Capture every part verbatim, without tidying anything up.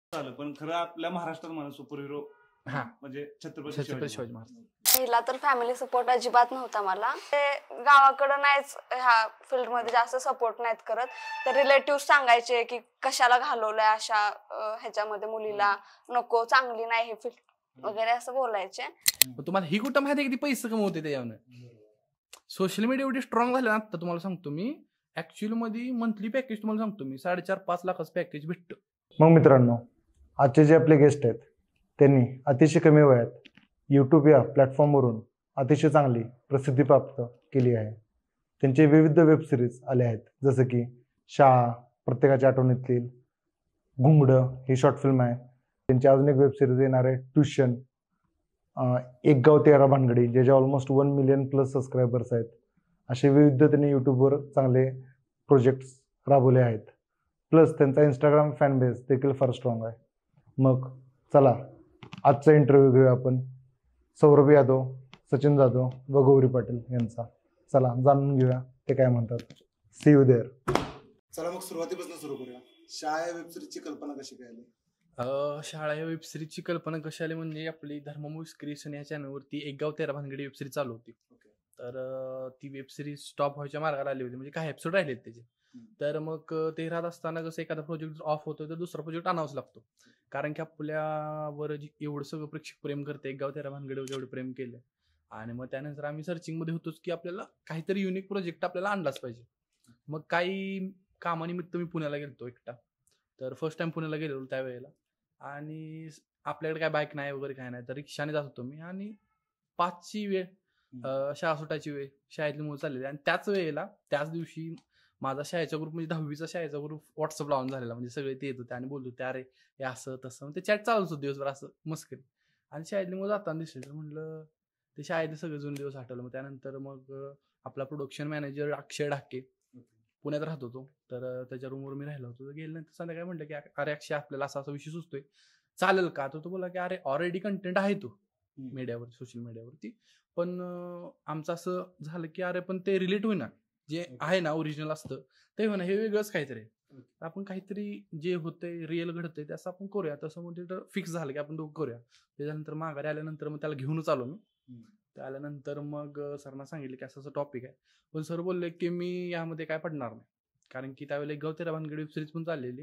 झालं पण खरं आपल्या महाराष्ट्रात म्हणा सुपर हिरो हा म्हणजे छत्रपती छत्रपती शिवाजी शिवाजी महाराज. महाराज. पहिला तर फॅमिली सपोर्ट अजिबात नव्हता मला. ते गावाकडं नाहीच ह्या फील्ड मध्ये जास्त सपोर्ट नाहीत करत. तर रिलेटिव्ह सांगायचे की कशाला घालवलंय अशा अं, ह्याच्यामध्ये मुलीला, नको चांगली नाही हे फील्ड वगैरे असं बोलायचे. पण तुम्हाला ही कुठं माहिती आहे किती पैसे कमवते त्याच्यावर? सोशल मीडिया एवढी स्ट्रॉंग झाले ना आता तुम्हाला सांगतो मी. ऍक्च्युअली मध्ये मंथली पॅकेज तुम्हाला सांगतो मी साडेचार पाच लाखाचं पॅकेज भेटतं. मग मित्रांनो, आजचे जे आपले गेस्ट आहेत त्यांनी अतिशय कमी वयात यूट्यूब या प्लॅटफॉर्मवरून अतिशय चांगली प्रसिद्धी प्राप्त केली आहे. त्यांचे विविध वेब सिरीज आले आहेत, जसं की शाळा, प्रत्येकाच्या आठवणीतील, घुंगडं ही शॉर्ट फिल्म आहे. त्यांची अजून एक वेब सिरीज येणार आहे ट्युशन, एक गाव तेरा भानगडी, ज्याचे almost one million plus subscribers आहेत. असे विविध त्यांनी यूट्यूबवर चांगले प्रोजेक्ट्स राबवले आहेत. प्लस त्यांचा इंस्टाग्राम फॅन बेस देखील फार स्ट्रॉंग आहे. मग चला आजचा इंटरव्ह्यू घेऊया आपण सौरभ यादव, सचिन जाधव व गौरी पाटील यांचा. चला जाणून घेऊया ते काय म्हणतात. See you there. चला मग सुरुवातीपासून सुरू करूया. शाळा या वेब सिरीजची कल्पना कशी काय आली? अं, शाळा या वेब सिरीजची कल्पना कशी आली म्हणजे आपली धर्ममूळ क्रिएशन या चॅनलवरती एक गाव तेरा भानगडी वेब सिरीज चालू होती. ओके. तर अं, ती वेब सिरीज स्टॉप व्हायच्या मार्गाला आली होती, म्हणजे काही एपिसोड राहिले त्याचे. तर मग अं, ते राहत असताना कसं एखादा प्रोजेक्ट ऑफ होतो तर दुसरा प्रोजेक्ट आणावाच लागतो. कारण की आपल्यावर जी- एवढं सगळं प्रेक्षक प्रेम करते, एक गाव तेरा भानगडीवर जेवढं प्रेम केलं. आणि मग त्यानंतर आम्ही सर्चिंग मध्ये होतोच की आपल्याला काहीतरी युनिक प्रोजेक्ट आपल्याला आणलाच पाहिजे. मग काही कामानिमित्त मी पुण्याला गेलतो एकटा. तर फर्स्ट टाइम पुण्याला गेलेलो त्यावेळेला. आणि आपल्याकडे काय बाईक नाही वगैरे काय नाही, तर रिक्षाने जात होतो मी. आणि पाचची वेळ, अं, शाळा सुटायची वेळ, शाळेतली मुलं चाललेली. आणि त्याच वेळेला त्याच दिवशी माझा शाळेचा ग्रुप म्हणजे दहावीचा शाळेचा ग्रुप व्हॉट्सअप लावून झालेला. म्हणजे सगळे ते येत होते आणि बोलत होते अरे हे असं तसं. ते चॅट चालूच होतं दिवसभर असं मस्करी. आणि शाळेतली मुलं जाताना दिसले तर म्हटलं ते शाळेतले सगळे जुने दिवस आठवलं. मग त्यानंतर मग अं, आपला प्रोडक्शन मॅनेजर अक्षय ढाके पुण्यात राहत होतो. तर अं, त्याच्या रूमवर मी राहिलो होतो. तर गेल्यानंतर संध्याकाळी म्हटलं की अरे अक्षय आपल्याला असा असा विषय सुचतोय, चालेल का? तर तो बोला की अरे ऑलरेडी कंटेंट आहे तो मीडियावर, सोशल मीडियावरती. पण अं, आमचं असं झालं की अरे पण ते रिलेट होईना, जे आहे ना ओरिजिनल असतं ते होईना, हे वेगळंच काहीतरी आहे. तर आपण काहीतरी जे होतंय रिअल घडतंय ते असं आपण करूया. तसं म्हणजे तर फिक्स झालं की आपण दोघं करूया. त्याच्यानंतर माघारी आल्यानंतर मग त्याला घेऊनच आलो मी. ते आल्यानंतर मग सरांना सांगितलं की असं असं टॉपिक आहे. पण सर बोलले की मी यामध्ये काय पडणार नाही, कारण की त्यावेळेला एक गाव तेरा भानगडी वेब सिरीज पण चाललेली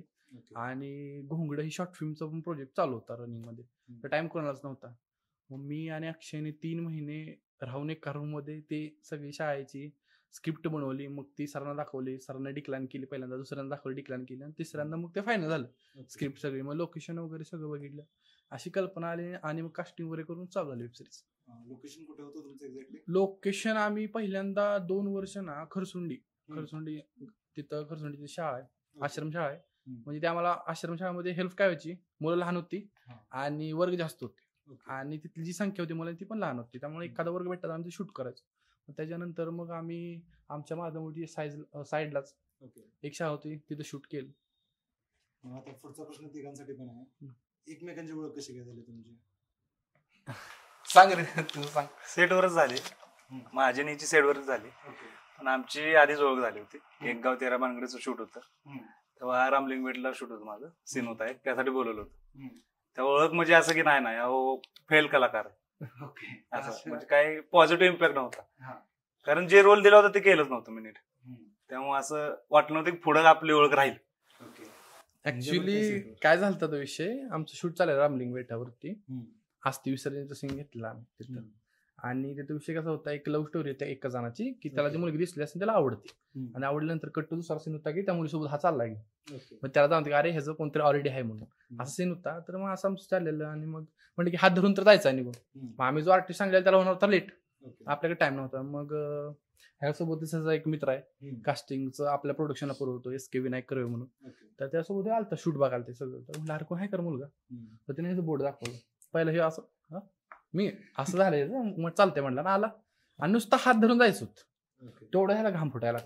आणि घोंगडं ही शॉर्ट फिल्मचा पण प्रोजेक्ट चालू होता रनिंगमध्ये. तर टाइम कोणालाच नव्हता. मग मी आणि अक्षयने तीन महिने राहून एका रूममध्ये ते सगळी शाळेची स्क्रिप्ट बनवली. मग ती सरांना दाखवली, सरांना डिक्लाइन केली पहिल्यांदा, दुसऱ्यांदा दाखवली डिक्लाइन केली, आणि तिसऱ्यांदा मग ते फायनल झालं स्क्रिप्ट सगळी. मग लोकेशन वगैरे सगळं बघितलं, अशी कल्पना आली. आणि मग कास्टिंग वगैरे करून चालू झाली वेब सिरीज. लोकेशन कुठे होतं तुमचं एक्झॅक्टली? लोकेशन आम्ही पहिल्यांदा दोन वर्ष ना खरसुंडी खरसुंडी तिथं खरसुंडीची शाळा आहे, आश्रम शाळा आहे. म्हणजे ते आम्हाला आश्रमशाळेमध्ये हेल्प काय व्हायची, मुलं लहान होती आणि वर्ग जास्त होते. आणि तिथली जी संख्या होती मुलांची ती पण लहान होती, त्यामुळे एखादा वर्ग भेटतात आम्ही शूट करायचो. त्याच्यानंतर मग आम्ही आमच्या माझ्या साईज साईडलाच एक शाळा होती, तिथं शूट केलं. मग आता पुढचा प्रश्न तिघांसाठी पण आहे. एकमेकांची ओळख कशी काय झाली तुमची? सांग रे तुझं सांग. सेटवरच झाली, माझी नीची सेटवरच झाली. पण आमची आधीच ओळख झाली होती. एक गाव तेरा भानगडीचं शूट होतं, तेव्हा रामलिंगपेठला शूट होतं, माझं सीन होता एक, त्यासाठी बोलवलं होतं. तेव्हा ओळख म्हणजे असं की नाही नाही अहो फेल कलाकार असं, म्हणजे काही पॉझिटिव्ह इम्पॅक्ट नव्हता. कारण जे रोल दिला होता ते केलंच नव्हतं मी नीट. त्यामुळे असं वाटलं नव्हतं की पुढे आपली ओळख राहील. ऍक्च्युली काय झालं तो विषय, आमचं शूट चालेल रामलिंग बेटावरती. आस्ती विसर्जनचा सीन घेतला आम्ही तिथं. आणि त्याचा विषय कसा होता, एक लव्ह स्टोरी होती एका जणाची, की त्याला जी मुलगी दिसली असेल त्याला आवडते. आणि आवडल्यानंतर कट टू दुसरा सीन होता की त्या मुलीसोबत हा चालला गेला. मग त्याला जाणते की अरे ह्याचं कोणतरी ऑलरेडी आहे म्हणून असा सीन होता. तर मग असं आमचं चाललेलं. आणि मग म्हणजे की हात धरून तर जायचा निघून. मग आम्ही जो आर्टिस्ट सांगितलं त्याला होणार होता लेट, आपल्याकडे टाइम नव्हता. मग ह्यासोबत त्याचा एक मित्र आहे कास्टिंगचं, आपल्या प्रोडक्शनला पुरवतो, एस के विनायक करवे म्हणून. तर त्यासोबत आलता शूट बघायला ते सगळं. तर म्हणलं अरे कोण आहे कर मुलगा, तर त्याने हे बोर्ड दाखवलं. पहिलं हे असं मी असं झालं, मग चालतंय म्हणलं ना आला. आणि नुसता हात धरून जायचं होतं, तेवढं ह्याला घाम फुटायला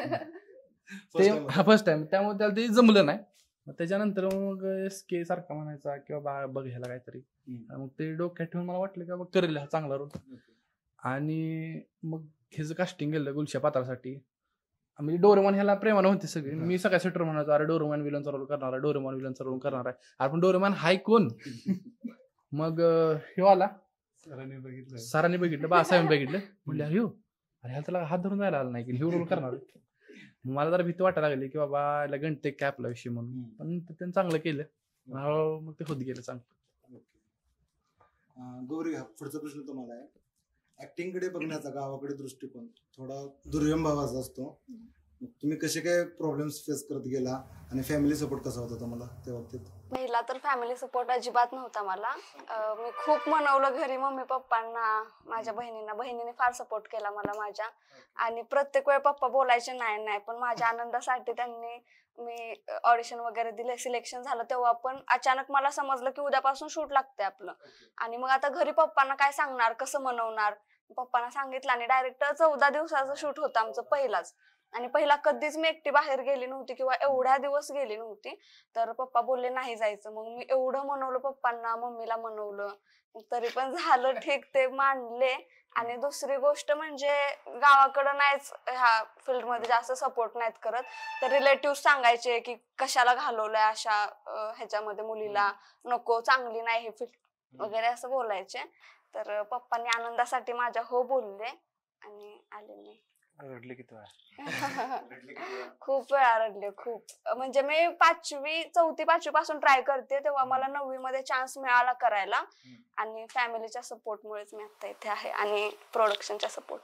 ते हा फर्स्ट टाइम. त्यामुळे त्याला ते जमलं नाही. मग त्याच्यानंतर मग एस के सारखा म्हणायचा किंवा बा बघ ह्याला काहीतरी. मग ते डोक्यात ठेवून मला वाटलं की बघ करेल हा चांगला रोल. आणि मग ह्याचं कास्टिंग केलं गुलशा पात्रासाठी. म्हणजे डोरेमॉन ह्याला प्रेमानं होते सगळे. मी सगळ्या सेटर म्हणायचो अरे डोरेमॉन विलनचा रोल करणार आहे, डोरेमॉन विलनचा रोल करणार आहे. अरे पण डोरेमॉन हाय कोण? मग हे आला सरांनी बघितलं सरांनी बघितलं, बाळासाहेब बघितलं, म्हणले अरे हो अरे ह्याला त्याला हात धरून जायला आला नाही की हे रोल करणार आहे. मला जरा भीती वाटायला लागली की बाबा याला गणते काय आपला विषय म्हणून, पण त्यांनी चांगलं केलं. मग ते होत गेलं चांगलं. अं, गौरी, हा पुढचा प्रश्न तुम्हाला आहे. ऍक्टिंग कडे बघण्याचा गावाकडे दृष्टिकोन थोडा दुर्यम भावाचा असतो. मग तुम्ही कसे काय प्रॉब्लेम्स फेस करत गेला आणि फॅमिली सपोर्ट कसा होता तुम्हाला त्या बाबतीत? पहिला तर फॅमिली सपोर्ट अजिबात नव्हता मला. अं, मी खूप मनवलं घरी मम्मी पप्पांना, माझ्या बहिणींना. बहिणीने फार सपोर्ट केला मला माझ्या. आणि प्रत्येक वेळ पप्पा बोलायचे नाही नाही, पण माझ्या आनंदासाठी त्यांनी, मी ऑडिशन वगैरे दिले, सिलेक्शन झालं तेव्हा पण अचानक मला समजलं की उद्यापासून शूट लागते आपलं. आणि मग आता घरी पप्पांना काय सांगणार, कसं मनवणार. पप्पांना सांगितलं आणि डायरेक्ट चौदा दिवसाचं शूट होतं आमचं पहिलाच. आणि पहिला कधीच मी एकटी बाहेर गेली नव्हती किंवा एवढ्या दिवस गेली नव्हती. तर पप्पा बोलले नाही जायचं. मग मी एवढं मनवलं पप्पांना, मम्मीला मनवलं, तरी पण झालं ठीक, ते मानले. आणि दुसरी गोष्ट म्हणजे गावाकडं नाहीच ह्या फील्ड मध्ये जास्त सपोर्ट नाहीत करत. तर रिलेटिव्ह सांगायचे की कशाला घालवलंय अशा ह्याच्यामध्ये मुलीला, नको, चांगली नाही ही फील्ड वगैरे असं बोलायचे. तर पप्पांनी आनंदासाठी माझ्या हो बोलले आणि आले मी. रडले किती वेळा खूप वेळा रडले, खूप. म्हणजे मी पाचवी चौथी पाचवी पासून ट्राय करते, तेव्हा मला नववी मध्ये चान्स मिळाला करायला. आणि फॅमिलीच्या सपोर्ट मुळेच मी आता इथे आहे आणि प्रोडक्शनच्या सपोर्ट.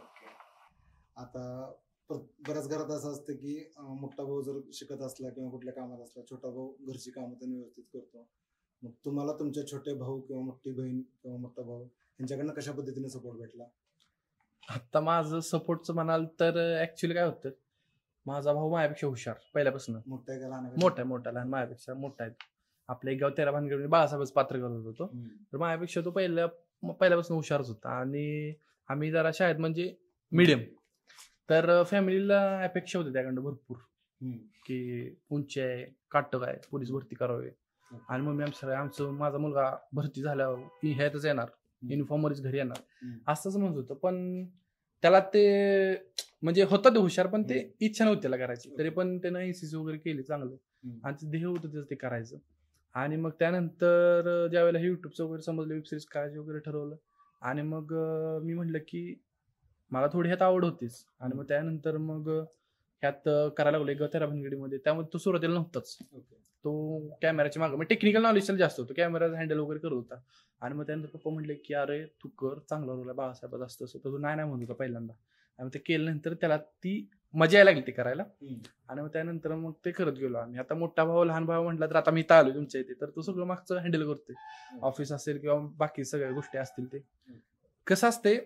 आता बऱ्याच घरात असं असतं की अं, मोठा भाऊ जर शिकत असला किंवा कुठल्या कामात असला, छोटा भाऊ घरची कामं त्यांनी व्यवस्थित करतो. मग तुम्हाला तुमच्या छोटे भाऊ किंवा मोठी बहीण किंवा मोठा भाऊ यांच्याकडनं कशा पद्धतीने सपोर्ट भेटला? आता माझं सपोर्टचं म्हणाल तर ऍक्च्युली काय होतं, माझा भाऊ माझ्यापेक्षा हुशार पहिल्यापासून. मोठा आहे का लहान आहे? मोठा आहे, मोठा लहान माझ्यापेक्षा मोठा आहे. आपल्या एक गाव तेरा भानगड बाळासाहेबच पात्र करत होतो. तर माझ्यापेक्षा तो पहिल्या पहिल्यापासून हुशारच होता. आणि आम्ही जरा शाळेत म्हणजे मिडियम, तर फॅमिलीला अपेक्षा होती त्याकडनं भरपूर की उंची आहे, काटक आहे, पोलीस भरती करावी. आणि मग मी आमचं आमचं माझा मुलगा भरती झाल्यावर ह्यातच येणार, युनिफॉर्म वरच घरी येणार, असंच म्हणत होतं. पण त्याला ते म्हणजे होतं ते हुशार, पण ते इच्छा नव्हती त्याला करायची. तरी पण त्यानं एनसीसी वगैरे केली चांगलं, आणि ते ध्येय होतं त्याचं ते करायचं. आणि मग त्यानंतर ज्या वेळेला युट्यूबचं वगैरे समजलं, वेबसिरीज करायची वगैरे ठरवलं. आणि मग मी म्हटलं की मला थोडी ह्यात आवड होतीच. आणि मग त्यानंतर मग ह्यात करायला लागलो एक तेरा भानगडीमध्ये. त्यामध्ये तो सुरुवातीला नव्हताच, तो कॅमेराच्या मागं म्हणजे टेक्निकल नॉलेज त्याला जास्त होतं, कॅमेरा हँडल वगैरे करत होता. आणि मग त्यानंतर पप्पा म्हटले की अरे तू कर, चांगला रोल आहे बाळासाहेब असतं असं. तर तू नाही नाही म्हणत होता पहिल्यांदा. आणि ते केल्यानंतर त्याला ती मजा यायला लागली ते करायला. आणि मग त्यानंतर मग ते करत गेलो आम्ही. आता मोठा भाऊ लहान भाऊ म्हटला तर आता मी इथं आलोय तुमच्या इथे, तर तो सगळं मागचं हँडल करतोय. ऑफिस असेल किंवा बाकी सगळ्या गोष्टी असतील. ते कसं असते,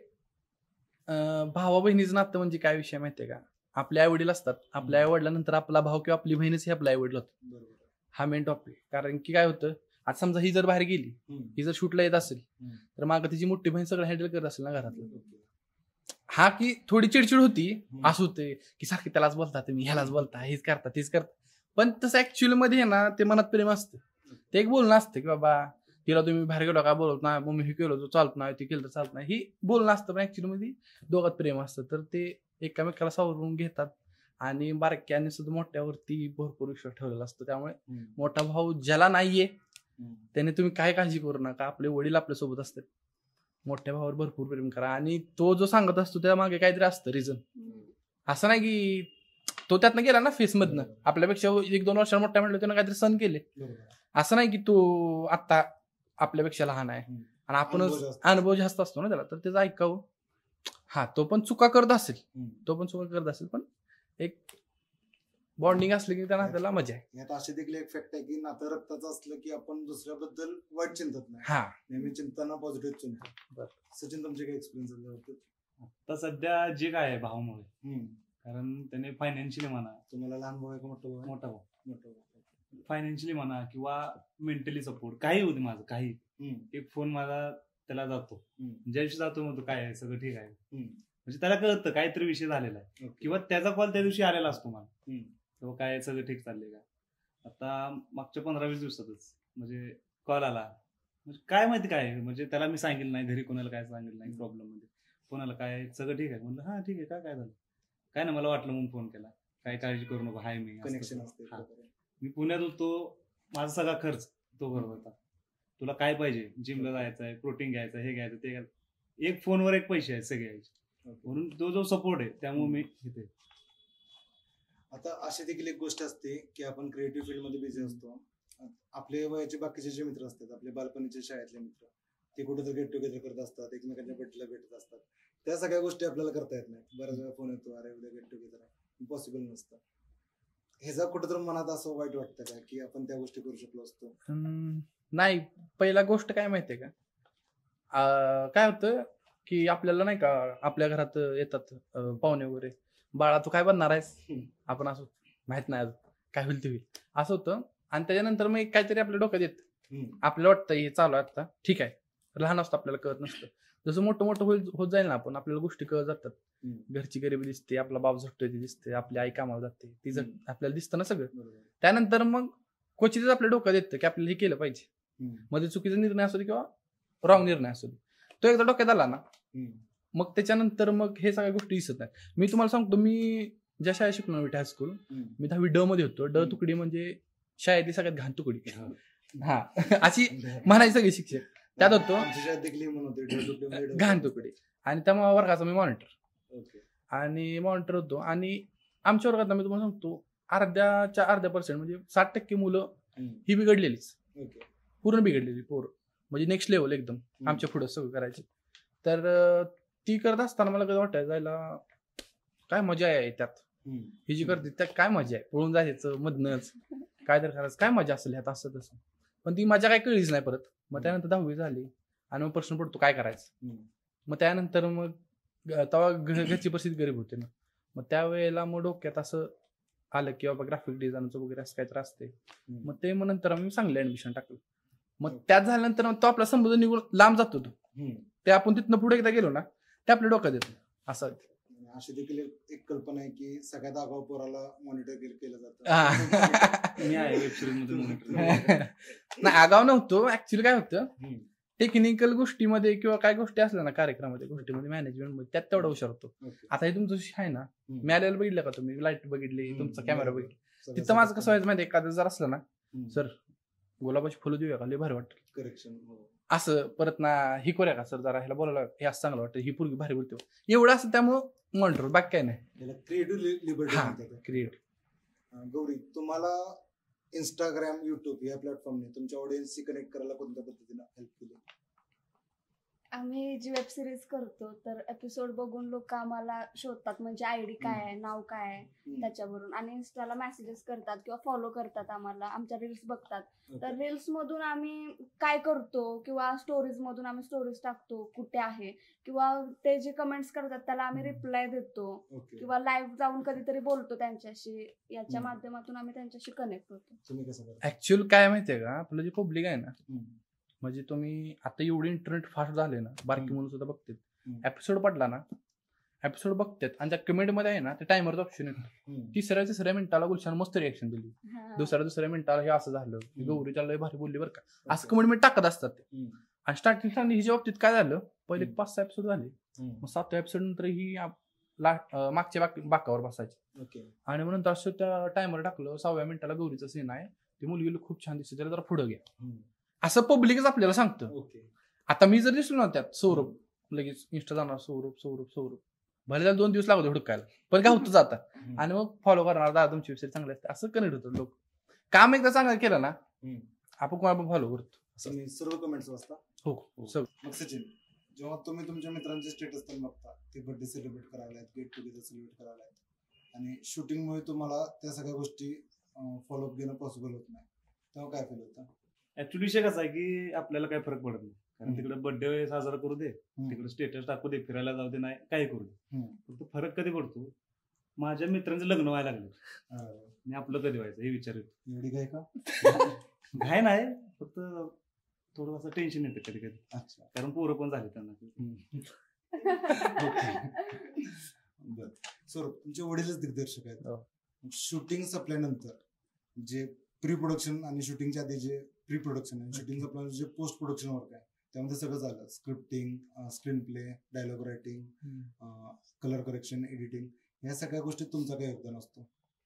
भावा बहिणीचं नातं म्हणजे काय विषय माहितीये का, आपले आई वडील असतात, आपल्या आई वडिलांनंतर आपला भाऊ किंवा आपली बहीणच हे आपला आई वडील होतं. हा मेन टॉपिक. कारण की काय होतं, आता समजा ही जर बाहेर गेली, ही जर शूटला येत असेल, तर मागं तिची मोठी बहीण सगळं हँडल करत असेल ना घरातलं. हा की थोडी चिडचिड होती, असं होते की सारखी त्यालाच बोलता, तुम्ही ह्यालाच बोलता, हेच करता तेच करता. पण तसं ऍक्च्युअली मध्ये ना ते मनात प्रेम असतं. ते एक बोलणं असतं की बाबा तिला तुम्ही बाहेर गेलो का बोलत नाही, मम्मी हे केलं तर चालत नाही, ते केलं तर चालत नाही, ही बोलणं असतं. पण ऍक्च्युअली मध्ये दोघात प्रेम असतं. तर ते एकामेकाला सावरून घेतात. आणि बारक्याने सुद्धा मोठ्यावरती भरपूर विश्वास ठेवलेला असतो. त्यामुळे मोठा भाऊ ज्याला नाहीये त्याने तुम्ही काय काळजी करू नका, आपले वडील आपल्या सोबत असतात. मोठ्या भावावर भरपूर प्रेम करा. आणि तो जो सांगत असतो त्या मागे काहीतरी असतं रिझन. असं नाही की तो त्यातनं गेला ना फेस मधनं, आपल्यापेक्षा एक दोन वर्षांना मोठ्या म्हटलं त्यानं काहीतरी सण केले. असं नाही की तो आता आपल्यापेक्षा लहान आहे आणि आपणच अनुभव जास्त असतो ना त्याला, तर त्याचं ऐकावं. हा तो पण चुका करत असेल, तो पण चुका करत असेल, पण एक बॉन्डिंग असलं की त्यांना त्याला मजा आहे. यात अशी देखील एक फॅक्ट आहे की नातं रक्ताचं असलं की आपण दुसऱ्याबद्दल वाईट चिंतत नाही, हा नेहमी चिंताना पॉझिटिव्ह चिंततो. सचिन, तुमचे काय एक्सपिरियन्स? आता सध्या जे काय आहे भावामुळे, कारण त्याने फायनान्शियली म्हणा, तुम्हाला लहान भाऊ आहे का मोठा भाऊ? मोठा भाऊ, मोठा भाऊ. फायनान्शियली म्हणा किंवा मेंटली सपोर्ट काही होते माझं, काही एक फोन माझा त्याला जातो, ज्या दिवशी जातो म्हणतो काय आहे सगळं ठीक आहे, म्हणजे त्याला कळतं काहीतरी विषय झालेला आहे. किंवा त्याचा कॉल त्या दिवशी आलेला असतो मला, तेव्हा काय सगळं ठीक चाललंय का. आता मागच्या पंधरा वीस दिवसातच म्हणजे कॉल आला, म्हणजे काय माहिती काय, म्हणजे त्याला मी सांगितलं नाही घरी, कोणाला काय सांगितलं नाही प्रॉब्लेम मध्ये, कोणाला काय सगळं ठीक आहे म्हणलं, हा ठीक आहे, काय काय झालं, काय ना मला वाटलं म्हणून फोन केला, काय काळजी करू नको, हाय मी असं कनेक्शन तसं. असते हा. बरोबर आहे. मी पुण्यात होतो, माझा सगळा खर्च तो करत होता. तुला काय पाहिजे, जिमला जायचं आहे, प्रोटीन घ्यायचं, हे घ्यायचं ते घ्यायचं, एक फोनवर एक पैसे आहेत सगळे यायचे. म्हणून तो जो सपोर्ट आहे त्यामुळे मी इथे. आता अशी देखील एक गोष्ट असते की आपण क्रिएटिव्ह फील्ड मध्ये बिझी असतो. आपले वयाचे बाकीचे जे मित्र असतात, आपले बालपणीचे शाळेतले मित्र, ते कुठेतरी गेट टुगेदर करत असतात, एकमेकांच्या भेटीला भेटत असतात. त्या सगळ्या गोष्टी आपल्याला करता येत नाही. बऱ्याच वेळा फोन येतो, अरे उद्या गेट टुगेदर आहे, पॉसिबल नसतं. ह्याचा कुठेतरी मनात असं वाईट वाटतं का की आपण त्या गोष्टी करू शकलो असतो? हम्म, नाही, पहिला गोष्ट काय माहितीये का, अं, काय होतं की आपल्याला नाही का आपल्या घरात येतात अं, पाहुणे वगैरे, बाळा तू काय बनणार आहेस, आपण असं माहित नाही अजून काय होईल ते होईल असं होतं. आणि त्याच्यानंतर मग एक काहीतरी आपल्या डोक्यात येत, हम्म. आपल्याला वाटतं हे चालू आहे आता, ठीक आहे. लहान असतं आपल्याला कळत नसतं. जसं मोठं मोठं होईल होत जाईल ना आपण, आपल्याला गोष्टी कळत जातात. हम्म. घरची गरिबी दिसते, आपला बाप झटतोय ती दिसते, आपली आई कामाला जाते ती झट, हम्म. आपल्याला दिसतं ना सगळं. बरोबर. त्यानंतर मग क्वचितच आपल्या डोक्यात येतं की आपल्याला हे केलं पाहिजे. हम्म. मध्ये चुकीचा निर्णय असू दे किंवा रॉंग निर्णय असू दे, तो एकदा डोक्यात आला ना, हम्म. मग त्याच्यानंतर मग हे सगळ्या गोष्टी दिसत नाही. मी तुम्हाला सांगतो, मी ज्या शाळेत शिकलो विठे हायस्कूल, हम्म. मी दहावी ड मध्ये होतो. ड हम्म. तुकडी म्हणजे शाळेतली सगळ्यात घाण तुकडी. हा. हा अशी म्हणायची सगळे शिक्षक त्यात होतो, आमच्या शाळेत देखील म्हणून होते, ड- ड- ड- ड- घाण तुकडी. आणि त्यामुळे वर्गाचा मी मॉनिटर ओके. आणि मॉनिटर होतो. आणि आमच्या वर्गात मी तुम्हाला सांगतो, अर्ध्याच्या अर्ध्या पर्सेंट म्हणजे साठ टक्के मुलं हम्म. ही बिघडलेलीच, ओके. पूर्ण बिघडलेली पोर, म्हणजे नेक्स्ट लेवल एकदम हम्म. आमच्या पुढं सगळं करायची. तर अं, ती करत असताना मला कधी वाटायचं जायला काय मजा आहे त्यात, हम्म. ही जी करते त्यात काय मजा आहे, पळून जायचं मधनच काय तर करायचं, काय मजा असेल ह्यात असं तसं. पण ती मजा काय कळलीच नाही परत. मग त्यानंतर दहावी झाली आणि मग प्रश्न पडतो काय करायचं. हम्म. मग त्यानंतर मग ग- तेव्हा घ- घरची परिस्थिती गरीब होते ना, मग त्यावेळेला मग डोक्यात असं आलं की बाबा ग्राफिक डिझायनचं वगैरे असं काहीतरी असते. हम्म. मग ते मग नंतर आम्ही चांगलं ऍडमिशन टाकलं. मग Okay. त्यात झाल्यानंतर मग तो आपला संबंध निघून लांब जातो तो, हम्म. ते आपण तिथनं पुढे एकदा गेलो ना ते आपल्या डोक्यात येतं असं. आणि अशी देखील एक एक कल्पना आहे की सगळ्यात आगाऊ पोराला मॉनिटर केलं जातं. हा. मी आहे वेब सिरीज मध्ये मॉनिटर. नाही, आगाव नव्हतो. ऍक्च्युली काय होतं, हम्म. टेक्निकल गोष्टीमध्ये किंवा काय गोष्टी असल्या ना कार्यक्रमामध्ये गोष्टीमध्ये मॅनेजमेंट मध्ये त्यात तेवढा हुशार होतो. ओके. आता हे तुमचं आहे ना, हम्म. मी आलेलं बघितलं का तुम्ही, लाईट बघितली, हम्म. तुमचा कॅमेरा बरोबर. बघितला, सगळं- तिथं माझं सगळं कसं व्हायचं माहिती, एखादं जर असलं ना, हम्म. सर गुलाबाची फुलं देऊया का, लय भारी वाटतं करेक्शन. हो. असं, परत ना ही करूया का सर, जरा ह्याला बोलायला हे असं चांगलं वाटतं, ही पोरगी भारी बोलते एवढं असं. त्यामुळं मॉनिटर बाकी काय नाही. याला क्रिएटिव्ह लिबर्टी हा, म्हणतात. क्रिएट. अं, गौरी, तुम्हाला इंस्टाग्राम, युट्यूब या प्लॅटफॉर्मने तुमच्या ऑडियन्सशी कनेक्ट करायला कोणत्या पद्धतीने हेल्प केली? आम्ही जी वेब सिरीज करतो तर एपिसोड बघून लोक आम्हाला शोधतात, म्हणजे आयडी काय आहे, नाव काय आहे हम्म. त्याच्यावरून, आणि इन्स्टाला मेसेजेस करतात किंवा फॉलो करतात आम्हाला, आमच्या रील्स बघतात. ओके. तर रील्स मधून आम्ही काय करतो किंवा स्टोरीज मधून आम्ही स्टोरीज टाकतो कुठे आहे, किंवा ते जे कमेंट्स करतात त्याला आम्ही रिप्लाय देतो, ओके. किंवा लाईव्ह जाऊन कधीतरी बोलतो त्यांच्याशी. याच्या हम्म. माध्यमातून आम्ही त्यांच्याशी कनेक्ट होतो. तुम्ही कसं करता? ऍक्च्युअल काय माहितीये का, आपलं जे पब्लिक आहे ना, हम्म. म्हणजे तुम्ही आता एवढे इंटरनेट फास्ट झाले ना, बारकी हम्म. मुलं सुद्धा बघतात. हम्म. एपिसोड पडला ना, एपिसोड बघतात आणि त्या कमेंट मध्ये आहे ना ते टायमरचं ऑप्शन येतं. हम्म. तिसऱ्या तिसऱ्या मिनिटाला गुलशान मस्त रिएक्शन दिली, हा. दुसऱ्या दुसऱ्या मिनिटाला हे असं झालं, ही हम्म. गौरीच्या लय भारी बोलली बरं का, असं ओके. कमेंट टाकत असतात ते. हम्म. आणि स्टार्टिंग स्टार्टिंग हिच्या बाबतीत काय झालं, पहिले हम्म. पाच सहा एपिसोड झाले, हम्म. मग सातव्या एपिसोड नंतर ही आप- ला- अं, मागच्या बाक- बाकावर बसायची. ओके. आणि मग नंतर असं त्या टायमर टाकलं, सहाव्या मिनिटाला गौरीचं सीन आहे, ती मुलगी खूप छान दिसते, त्याला जरा पुढं घ्या, हम्म. असं पब्लिकच आपल्याला सांगतं. ओके. आता मी जर दिसलो ना त्यात सौरभ, लगेच इंस्टा जाणार सौरभ सौरभ सौरभ, भले त्याला दोन दिवस लागतो हुडकायला, पण काय होतं जाता, हम्म. आणि मग फॉलो करणार, दादा तुमची वेबसाईट चांगली असते, असं कनेक्ट होतं लोक. काम एकदा चांगलं केलं ना, हम्म. आपण कोणाला फॉलो करतो. तुम्ही सर्व कमेंट्स वाचता? हो हो सगळं. मग सचिन, जेव्हा तुम्ही तुमच्या मित्रांचे स्टेटस पण बघता, ते बर्थडे सेलिब्रेट करायला, गेट टुगेदर सेलिब्रेट करायला, आणि शूटिंगमुळे तुम्हाला त्या सगळ्या गोष्टी फॉलोअप घेणं पॉसिबल होत नाही, तेव्हा काय फील होतं? ऍक्च्युली विषय कसा आहे की आपल्याला काय फरक पडत नाही, कारण हम्म. तिकडे बर्थडे साजरा करू दे, हम्म. तिकडे स्टेटस टाकू दे, फिरायला जाऊ दे, नाही काही करू दे. हम्म. फक्त फरक कधी पडतो, माझ्या मित्रांचं लग्न व्हायला लागलं अं, आणि आपलं कधी व्हायचं हे विचार येतो. एवढी काय का? काय नाही, फक्त थोडं असं टेन्शन येतं कधी कधी, अच्छा. कारण पोरं पण झाले त्यांना. बर. सर, तुमचे वडीलच दिग्दर्शक आहेत. हो. शूटिंग संपल्यानंतर जे प्री प्रोडक्शन आणि शूटिंगच्या आधी जे प्री प्रोडक्शन आणि शूटिंग संपल्यानंतर जे पोस्ट प्रोडक्शन वर्क आहे, त्यामध्ये सगळं झालं, scripting, screen play, dialogue writing, colour correction, editing, या सगळ्या गोष्टीत तुमचं काय योगदान असतो?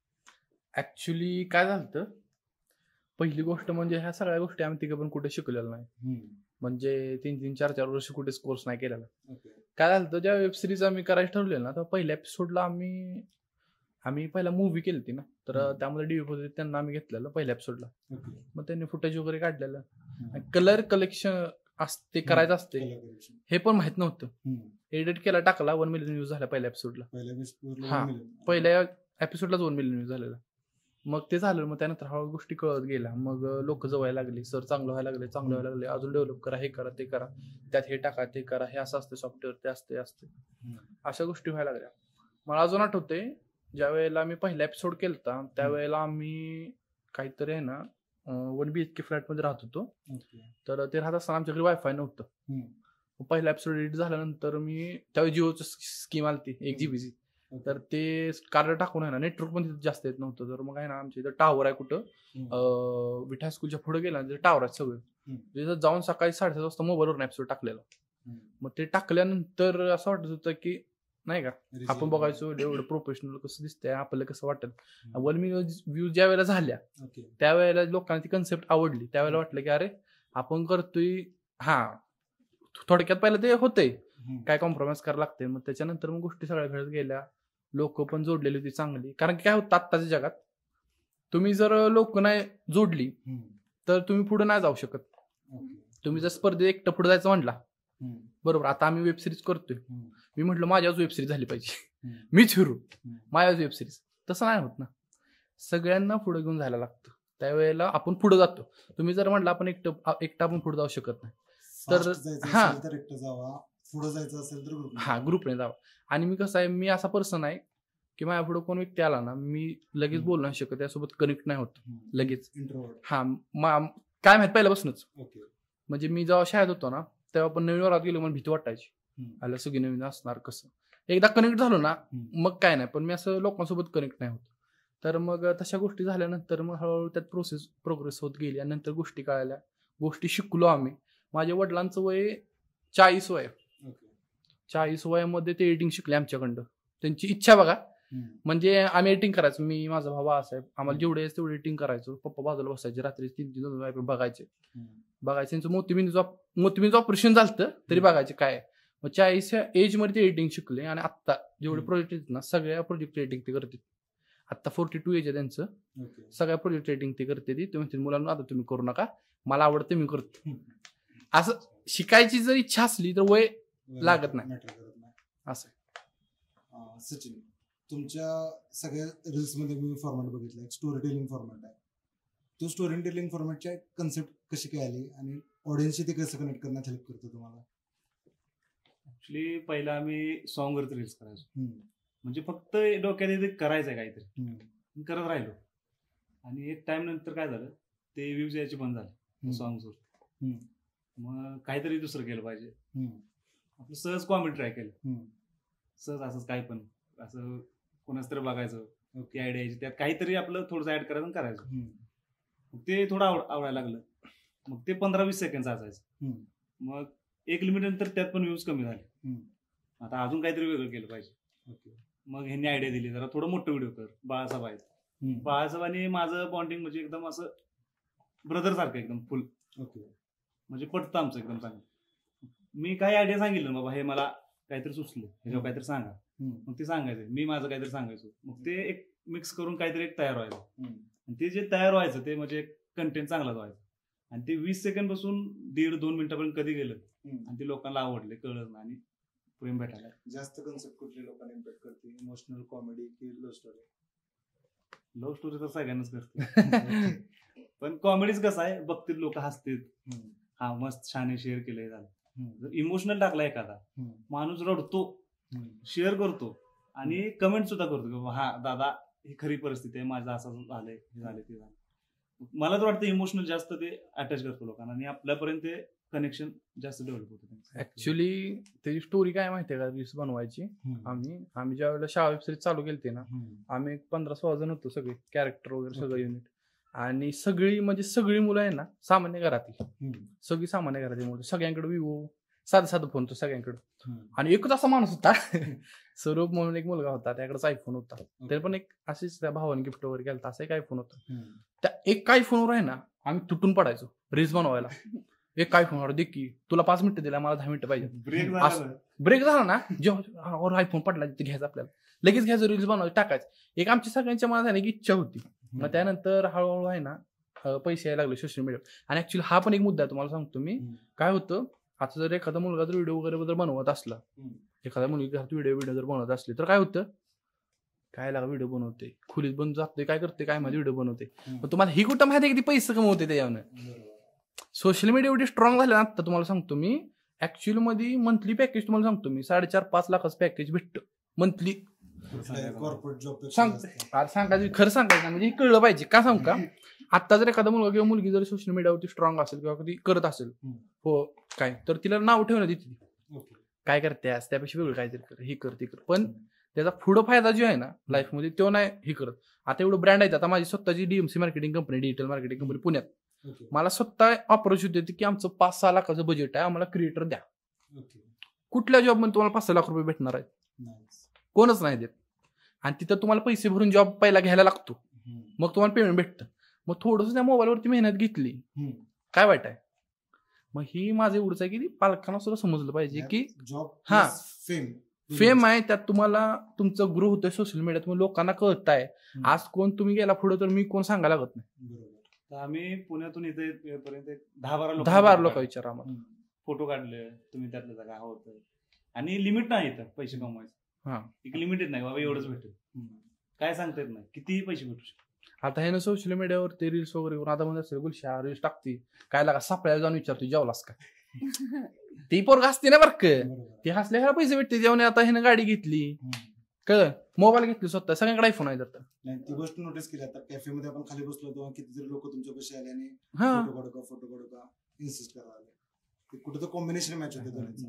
ऍक्च्युली काय झालं, पहिली गोष्ट म्हणजे ह्या सगळ्या गोष्टी आम्ही तिघं पण कुठे शिकलेलो नाही. म्हणजे तीन तीन चार चार वर्ष कुठेच कोर्स नाही केलेला. काय झालं, जेव्हा वेब सिरीज आम्ही करायचं ठरवलेलं ना, तर पहिल्या एपिसोडला आम्ही आम्ही पहिला मूवी केली ना, तर त्यामध्ये डीओपी होते त्यांना आम्ही घेतलेलं पहिल्या एपिसोडला. मग त्यांनी फुटेज वगैरे काढलेलं, कलर कलेक्शन असते करायचं असते हे पण माहित नव्हतं. एडिट केला टाकला, वन मिलियन व्ह्यूज झाला पहिल्या एपिसोडला. हा पहिल्या एपिसोडला दोन मिलियन व्ह्यूज झालेला. मग ते झालं, मग त्यानंतर हळूहळू गोष्टी कळत गेल्या. मग लोक जवळ लागली, सर चांगलं व्हायला लागले चांगलं व्हायला लागले अजून डेव्हलप करा, हे करा ते करा, त्यात हे टाका ते करा, हे असं असते सॉफ्टवेअर ते असते असते अशा गोष्टी व्हायला लागल्या. मला अजून आठवते ज्या वेळेला मी पहिला एपिसोड केलता त्यावेळेला आम्ही काहीतरी आहे ना one B H K flat मध्ये राहत होतो. तर ते राहत असताना आमच्याकडे वायफाय नव्हतं. पहिला एपिसोड एडिट झाल्यानंतर मी त्यावेळी जिओची स्कीम आली एक जीबीची, तर ते कार्ड टाकून आहे ना नेटवर्क पण तिथे जास्त येत नव्हतं. तर मग आहे ना आमच्या इथं टावर आहे कुठं विठा स्कूलच्या पुढे गेला टावर आहे सगळं. तिथं जाऊन सकाळी साडेसात वाजता मोबाईलवर एपिसोड टाकलेला. मग ते टाकल्यानंतर असं वाटत होतं की नाही का आपण बघायचो एवढं प्रोफेशनल कसं दिसतंय, आपल्याला कसं वाटेल. वन मिलियन व्ह्यूज ज्या वेळेला झाल्या त्यावेळेला लोकांना ती कन्सेप्ट आवडली. त्यावेळेला वाटलं की अरे आपण करतोय, हा थोडक्यात पहिलं ते होतंय काय कॉम्प्रोमाइज करायला लागते. मग त्याच्यानंतर मग गोष्टी सगळ्या घडत गेल्या, लोक पण जोडलेली होती चांगली. कारण की काय होतं आत्ताच्या जगात तुम्ही जर लोक नाही जोडली तर तुम्ही पुढे नाही जाऊ शकत. तुम्ही जर स्पर्धेत एकटं पुढे जायचं म्हटला, बरोबर आता आम्ही वेब सिरीज करतोय, मी म्हटलं माझ्याच वेब सिरीज झाली पाहिजे, मीच हिरो माझ्याच वेब सिरीज, तसं नाही होत ना. सगळ्यांना पुढे घेऊन जायला लागतं. त्यावेळेला आपण पुढे जातो. तुम्ही जर म्हटलं आपण एकटं एकटा आपण पुढे जाऊ शकत नाही. तर हा पुढे जायचं असेल तर हा ग्रुपने जावा. आणि मी कसं आहे, मी असा पर्सन आहे की माझ्या पुढे कोण व्यक्ती आला ना मी लगेच बोलू नाही शकत, त्यासोबत कनेक्ट नाही होत लगेच. हा काय माहित पहिल्यापासूनच. म्हणजे मी जेव्हा शाळेत होतो ना तेव्हा पण नवीन वरात गेलो मला भीती वाटायची, आला सगळी नवीन असणार कसं. एकदा कनेक्ट झालो ना मग काय नाही, पण मी असं लोकांसोबत कनेक्ट नाही होत. तर मग तशा गोष्टी झाल्यानंतर मग हळूहळू त्यात प्रोसेस प्रोग्रेस होत गेली आणि नंतर गोष्टी कळाल्या, गोष्टी शिकलो आम्ही. माझ्या वडिलांचं वय चाळीस वय, चाळीस वयामध्ये ते एडिटिंग शिकले आमच्याकडं. त्यांची इच्छा बघा, म्हणजे आम्ही एडिटिंग करायचो, मी माझा भाऊ साहेब आम्हाला जेवढे आहे तेवढे एडिटिंग करायचो. पप्पा बाजूला बसायचे, रात्री तीन तीन दोन बघायचे बघायचे त्यांचं मोतीबिंदूचं मोतीबिंदूचं ऑपरेशन झालं तरी बघायचे काय. मग चाळीस एज मध्ये ते एडिटिंग शिकले आणि आता जेवढे प्रोजेक्ट आहेत ना सगळ्या प्रोजेक्ट एडिटिंग ते करते. आता फोर्टी टू एज आहे त्यांचं, सगळ्या प्रोजेक्ट एडिटिंग ते करते. ती तुम्ही मुलांना आता तुम्ही करू नका, मला आवडते मी करतो. असं शिकायची जर इच्छा असली तर वय लागत नाही असं. सचिन, तुमच्या सगळ्या रील्स मध्ये मी फॉर्मॅट बघितला, एक स्टोरी टेलिंग फॉर्मॅट आहे. तो स्टोरी टेलिंग फॉर्मॅटची कन्सेप्ट कशी काय आली आणि ऑडियन्सशी ते कसं कनेक्ट करण्यात हेल्प करतो तुम्हाला? ऍक्च्युली पहिला आम्ही सॉन्ग वरती रील्स करायचो, म्हणजे फक्त डोक्यात करायचंय काहीतरी करत राहिलो. आणि एक टाइम नंतर काय झालं, ते व्ह्यूज यायचे बंद झाले सॉंग्सवर. मग काहीतरी दुसरं केलं पाहिजे. आपलं सहज कॉमेडी ट्राय केलं, सहज असंच काय पण असं कोणाच तरी बघायचं, ती आयडिया यायची, त्यात काहीतरी आपलं थोडंसं ऍड करायचं आणि करायचं. ते थोडं आवड आवडायला लागलं. मग ते पंधरा वीस सेकंड असायचं. मग एक लिमिट नंतर त्यात पण व्ह्यूज कमी झाले. आता अजून काहीतरी वेगळं केलं पाहिजे. मग ह्यांनी आयडिया दिली, जरा थोडं मोठं व्हिडिओ कर. बाळासाहेब आहेत, बाळासाहेब आणि माझं बॉन्डिंग म्हणजे एकदम असं ब्रदर सारखं एकदम फुल, म्हणजे पटतं आमचं एकदम चांगलं. मी काही आयडिया सांगितलं बाबा हे मला काहीतरी सुचलं, ह्याच्यावर काहीतरी सांगा, मग ते सांगायचं, मी माझं काहीतरी सांगायचो. मग ते एक मिक्स करून काहीतरी एक तयार व्हायचं. आणि ते जे तयार व्हायचं ते म्हणजे कंटेंट चांगलाच व्हायचं. आणि ते वीस सेकंड पासून दीड दोन मिनिटापर्यंत कधी गेलं आणि ते लोकांना आवडले, कळलं ना आणि प्रेम भेटायला. जास्त कन्सेप्ट कुठली लोकांना इम्पॅक्ट करते, इमोशनल कॉमेडी की लव्ह स्टोरी? लव्ह स्टोरी तर सगळ्यांनाच करते, पण कॉमेडीच कसं आहे, बघतील लोक हसतील, हा मस्त छान शेअर केलंय झालं. जर इमोशनल टाकला एखादा माणूस रडतो, शेअर करतो आणि कमेंट सुद्धा करतो की हा दादा ही खरी परिस्थिती आहे, माझं असं झालंय, हे झालंय ते झालं. मला तर वाटतं इमोशनल जास्त ते अटॅच करतो लोकांना आणि आपल्यापर्यंत ते कनेक्शन जास्त डेव्हलप होतं. ऍक्च्युली त्याची स्टोरी काय माहितीये का, रील्स बनवायची आम्ही आम्ही ज्या वेळेला शाळा वेब सिरीज चालू केली ना, आम्ही पंधरा सोळा जण होतो, सगळे कॅरेक्टर वगैरे सगळं युनिट. आणि सगळी म्हणजे सगळी मुलं आहे ना सामान्य घरातील, सगळी सामान्य घरातील मुलं, सगळ्यांकडे विवो साधं साधं फोन तो सगळ्यांकडे. आणि एकच असा माणूस होता स्वरूप म्हणून एक मुलगा होता, त्याकडेच आयफोन होता. त्याला पण एक अशीच त्या भावाने गिफ्ट वगैरे केलं असं एक आयफोन होता. त्या एक आयफोनवर आहे ना आम्ही तुटून पडायचो रील्स बनवायला. एक आयफोनवर दे की, तुला पाच मिनिटं दिला मला दहा मिनिटं पाहिजे. ब्रेक झाला ना जेव्हा आयफोन पडला तिथे घ्यायचा आपल्याला, लगेच घ्यायचं रील्स बनवायचं टाकायचं. एक आमची सगळ्यांच्या मनात एक इच्छा होती. मग त्यानंतर हळूहळू आहे ना पैसे यायला लागले सोशल मीडिया. आणि ऍक्च्युली हा पण एक मुद्दा आहे तुम्हाला सांगतो मी. काय होतं आता जर एखादा मुलगा जर व्हिडिओ वगैरे जर बनवत असला, एखादा मुलगी व्हिडिओ व्हिडिओ जर बनवत असली तर काय होतं, काय लागा व्हिडिओ बनवते खोलीत बंद जाते काय करते काय माझी व्हिडिओ बनवते. मग तुम्हाला ही कुठं माहिती आहे की ती पैसे कमवते त्याच्यावर. सोशल मीडिया एवढी स्ट्रॉंग झाले ना आता तुम्हाला सांगतो मी. ऍक्च्युअल मध्ये मंथली पॅकेज तुम्हाला सांगतो मी साडेचार पाच लाखाचं पॅकेज भेटतं मंथली. कॉर्पोरेट जॉब सांगायचं खरं सांगायचं म्हणजे कळलं पाहिजे. का सांगू का, आता जर एखादा मुलगा किंवा मुलगी जर सोशल मीडियावरती स्ट्रॉंग असेल किंवा कधी करत असेल हो काय, तर तिला नाव ठेवण्यात येते काय करते त्यापेक्षा वेगळं काहीतरी कर, हे कर ते कर. पण त्याचा पुढं फायदा जो आहे ना लाईफमध्ये तो नाही हे करत. आता एवढं ब्रँड आहे, आता माझी स्वतःची DMC marketing company, digital marketing company पुण्यात. मला स्वतः अप्रोच होते की आमचं पाच सहा लाखाचं बजेट आहे, आम्हाला क्रिएटर द्या. कुठल्या जॉब मध्ये तुम्हाला पाच सहा लाख रुपये भेटणार आहेत, कोणच नाही देत. आणि तिथं तुम्हाला पैसे भरून जॉब पहिला घ्यायला लागतो, मग तुम्हाला पेमेंट भेटतं. मग थोडंसं त्या मोबाईलवरती मेहनत घेतली काय वाईट आहे. मग ही माझं एवढंच आहे की पालकांना सुद्धा समजलं पाहिजे की जॉब हा फेम फेम आहे, त्यात तुम्हाला तुमचं ग्रो होतंय सोशल मीडियात, मग लोकांना कळत आहे. आज कोण तुम्ही गेला पुढे तर मी कोण सांगायला लागत नाही. तर आम्ही पुण्यातून इथे येईपर्यंत दहा बारा लोक दहा बारा लोक विचारा आम्हाला फोटो काढले तुम्ही त्यातलं जागा होतं. आणि लिमिट नाही येतं पैसे कमवायचं. हा एक लिमिटेड नाही बाबा एवढंच भेटेल काय सांगता येत नाही कितीही पैसे भेटू शकतात. आता हे ना सोशल मीडियावर ते रील्स वगैरे करून आता म्हणजे गुलशा रील्स टाकते काय लागा सापळ्याला जाऊन विचारतो जेवलास का. ती पोरग हसते ना बरं ती हसल्या ह्याला पैसे भेटते जेवण. आता ह्यानं गाडी घेतली कळ मोबाईल घेतली स्वतः सगळ्यांकडे आयफोन आहे. आता नाही ती गोष्ट नोटीस केली आता कॅफेमध्ये आपण खाली बसलो तेव्हा कितीतरी लोक तुमच्या पैसे आले आणि हा फोटो काढू का फोटो काढू का इन्सिस्ट करायला लागले. कुठं तर कॉम्बिनेशन मॅच होते दोन्हीचं.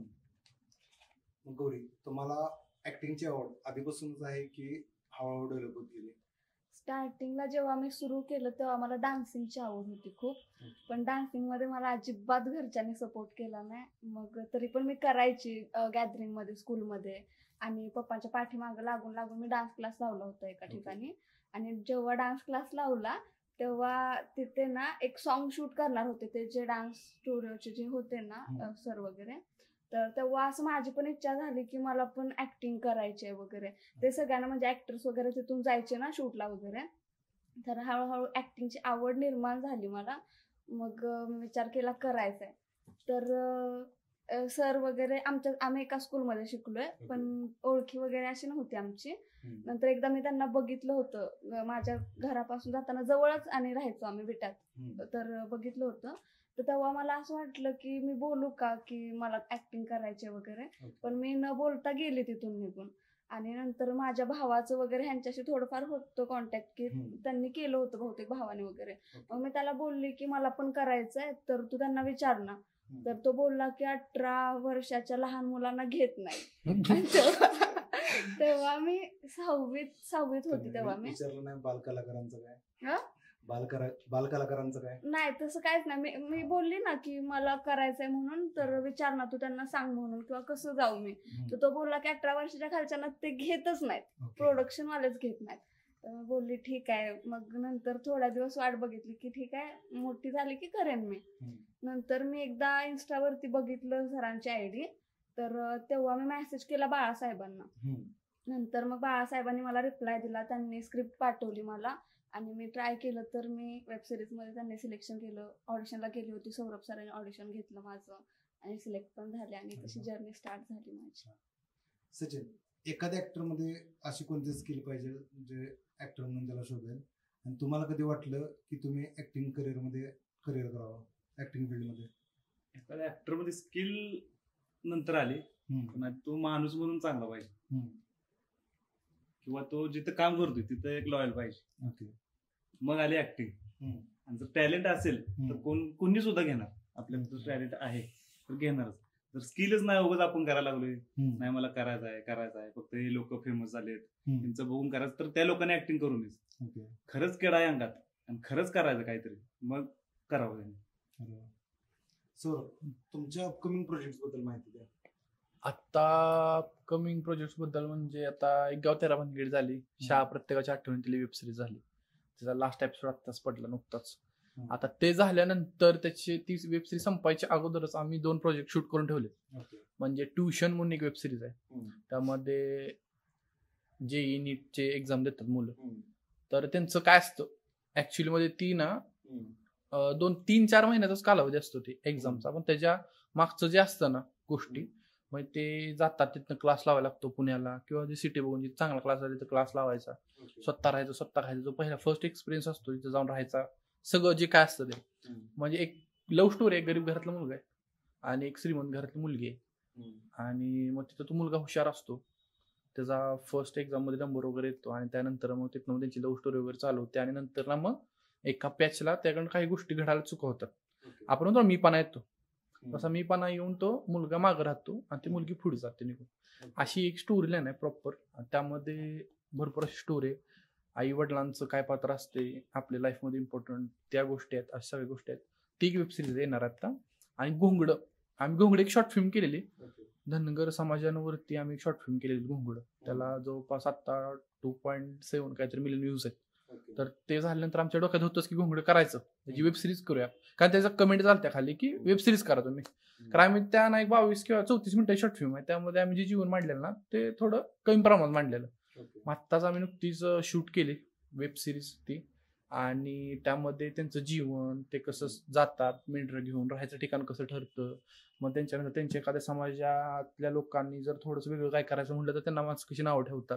मग गौरी तुम्हाला ऍक्टिंगची आवड आधीपासूनच आहे की हळूहळू डेव्हलप होत गेली? स्टार्टिंगला जेव्हा मी सुरू केलं तेव्हा मला डान्सिंगची आवड होती खूप, पण डान्सिंग मध्ये मला अजिबात घरच्यांनी सपोर्ट केला नाही. मग तरी पण मी करायची गॅदरिंग मध्ये स्कूलमध्ये आणि पप्पांच्या पाठीमागं लागून लागून मी डान्स क्लास लावला होता एका ठिकाणी. आणि जेव्हा डान्स क्लास लावला तेव्हा तिथे ना एक सॉन्ग शूट करणार होते ते जे डान्स स्टुडिओचे जे होते ना सर वगैरे, तर तेव्हा असं माझी पण इच्छा झाली की मला पण ऍक्टिंग करायची वगैरे. ते सगळ्यांना म्हणजे ऍक्टर्स वगैरे तिथून जायचे ना शूटला वगैरे, तर हळूहळू ऍक्टिंगची आवड निर्माण झाली मला. मग विचार केला करायचंय. तर सर वगैरे आमच्या आम्ही एका स्कूलमध्ये शिकलोय पण ओळखी वगैरे अशी नव्हती आमची. नंतर एकदा मी त्यांना बघितलं होतं माझ्या घरापासून जाताना जवळच आणि राहायचो आम्ही विट्यात, तर बघितलं होतं. तर तेव्हा मला असं वाटलं की मी बोलू का की मला ऍक्टिंग करायचे वगैरे, पण मी न बोलता गेले तिथून निघून. आणि नंतर माझ्या भावाचं वगैरे ह्यांच्याशी थोडंफार होतं कॉन्टॅक्ट की त्यांनी केलं होतं बहुतेक भावाने वगैरे. मग मी त्याला बोलली की मला पण करायचंय तर तू त्यांना विचार ना. तर तो बोलला की अठरा वर्षाच्या लहान मुलांना घेत नाही. तेव्हा मी सहावीत सहावीत होती तेव्हा मी विचारलं नाही बालकलाकारांचं काय हा बालकला बालकलाकारांचं काय नाही तसं काहीच नाही. मी मी बोलली ना की मला करायचंय म्हणून, तर विचार ना तू त्यांना सांग म्हणून किंवा कसं जाऊ मी. तर तो बोलला की अठरा वर्षाच्या खालच्यांना ते घेतच नाहीत, प्रोडक्शन वालेच घेत नाहीत. तर बोलली ठीक आहे. मग नंतर थोड्या दिवस वाट बघितली की ठीक आहे मोठी झाली की करेन मी. नंतर मी एकदा इन्स्टावरती बघितलं सरांची आयडी, तर तेव्हा मी मेसेज केला बाळासाहेबांना. नंतर मग बाळासाहेबांनी मला रिप्लाय दिला, त्यांनी स्क्रिप्ट पाठवली मला आणि मी ट्राय केलं. तर मी वेबसिरीज मध्ये त्यांनी सिलेक्शन केलं. ऑडिशनला गेली होती, सौरभ सरांनी ऑडिशन घेतलं माझं आणि सिलेक्ट पण झाले आणि तशी जर्नी स्टार्ट झाली माझी. सचिन, एखाद्या ऍक्टर मध्ये अशी कोणती स्किल पाहिजे जे ऍक्टर म्हणून त्याला शोधेल आणि तुम्हाला कधी वाटलं की तुम्ही ऍक्टिंग करिअर मध्ये करिअर करावं ऍक्टिंग फील्ड मध्ये? एखाद्या ऍक्टर मध्ये स्किल नंतर आली, पण तो माणूस म्हणून चांगला पाहिजे किंवा तो जिथं काम करतोय तिथं एक लॉयल पाहिजे. ओके. मग आली ऍक्टिंग. आणि जर टॅलेंट असेल तर कोण कोणी सुद्धा घेणार. आपल्याला जर टॅलेंट आहे तर घेणारच. जर स्किलच नाही उगाच आपण करायला लागलोय नाही मला करायचं आहे करायचं आहे फक्त हे लोक फेमस झालेत त्यांचं बघून करायचं, तर त्या लोकांनी ऍक्टिंग करू नये. खरंच केडा आहे अंगात आणि खरंच करायचं काहीतरी मग करावं. सर तुमच्या अपकमिंग प्रोजेक्ट बद्दल माहिती द्या. आता कमिंग प्रोजेक्ट बद्दल म्हणजे आता एक गाव तेरा भानगड झाली, शाळा प्रत्येकाच्या आठवणीतली वेब सिरीज झाली, त्याचा लास्ट एपिसोड आत्ताच पडला नुकताच. हम्म. आता ते झाल्यानंतर त्याची ती वेब सिरीज संपायच्या अगोदरच आम्ही दोन प्रोजेक्ट शूट करून ठेवले. ओके. म्हणजे ट्युशन म्हणून एक वेब सिरीज आहे, हम्म. त्यामध्ये जेई नीटचे एक्झाम देतात मुलं. हम्म. तर त्यांचं काय असतं ऍक्च्युली मध्ये ती ना हम्म. अं, दोन तीन चार महिन्याचाच कालावधी असतो ते एक्झामचा, पण त्याच्या मागचं जे असतं ना गोष्टी, मग ते जातात तिथनं क्लास लावायला लागतो पुण्याला, किंवा जे सिटी बघून जिथे चांगला क्लास आहे तिथं क्लास लावायचा, ओके. स्वतः राहायचं स्वतः खायचं, जो पहिला फर्स्ट एक्सपिरियन्स असतो तिथं जाऊन राहायचा, सगळं जे काय असतं ते. हम्म. म्हणजे एक लव्ह स्टोरी आहे, गरीब घरातला मुलगा आहे आणि एक श्रीमंत घरातली मुलगी आहे, हम्म. आणि मग तिथं तो मुलगा हुशार असतो, त्याचा फर्स्ट एक्झाम मध्ये नंबर वगैरे येतो, आणि त्यानंतर मग तिथनं मग त्यांची लव्ह स्टोरी वगैरे चालू होते, आणि नंतर ना मग एका पॅचला त्याकडून काही गोष्टी घडायला चुकवतात. ओके. आपण म्हणतो मी पाना येतो हम्म. तसा मी पाना येऊन तो मुलगा मागं राहतो आणि ती मुलगी पुढे जाते निघून. ओके. अशी एक स्टोरी लाईन आहे प्रॉपर. त्यामध्ये भरपूर अशी स्टोरी आहे, आई वडिलांचं काय पात्र असते आपल्या लाईफमध्ये इम्पॉर्टंट, त्या गोष्टी आहेत, अशा सगळ्या गोष्टी आहेत. ती एक वेब सिरीज येणार आता. आणि घोंगडं, आम्ही घोंगडं एक शॉर्ट फिल्म केलेली, ओके. धनगर समाजांवरती आम्ही एक शॉर्ट फिल्म केलेली घोंगडं. त्याला जवळपास आता टू पॉईंट सेव्हन काहीतरी मिलियन व्ह्यूज आहेत. ओके. तर ते झाल्यानंतर आमच्या डोक्यात होतंच की घोंगडं करायचं, त्याची वेब सिरीज करूया, कारण त्याचा कमेंट झाल्या खाली की वेब सिरीज करा तुम्ही. कारण आम्ही त्या ना एक बावीस किंवा चौतीस मिनिटं शॉर्ट फिल्म आहे, त्यामध्ये आम्ही जे जीवन मांडलेलं ना ते थोडं कमी प्रमाणात मांडलेलं. ओके. मग आत्ताच आम्ही नुकतीच शूट केली वेब सिरीज ती, आणि त्यामध्ये त्यांचं जीवन, ते कसं जातात मेंढरं घेऊन, राहायचं ठिकाण कसं ठरतं, मग त्यांच्यानंतर त्यांच्या एखाद्या समाजातल्या लोकांनी जर थोडंसं वेगळं काय करायचं म्हटलं तर त्यांना माणसं कशी नावं ठेवतात,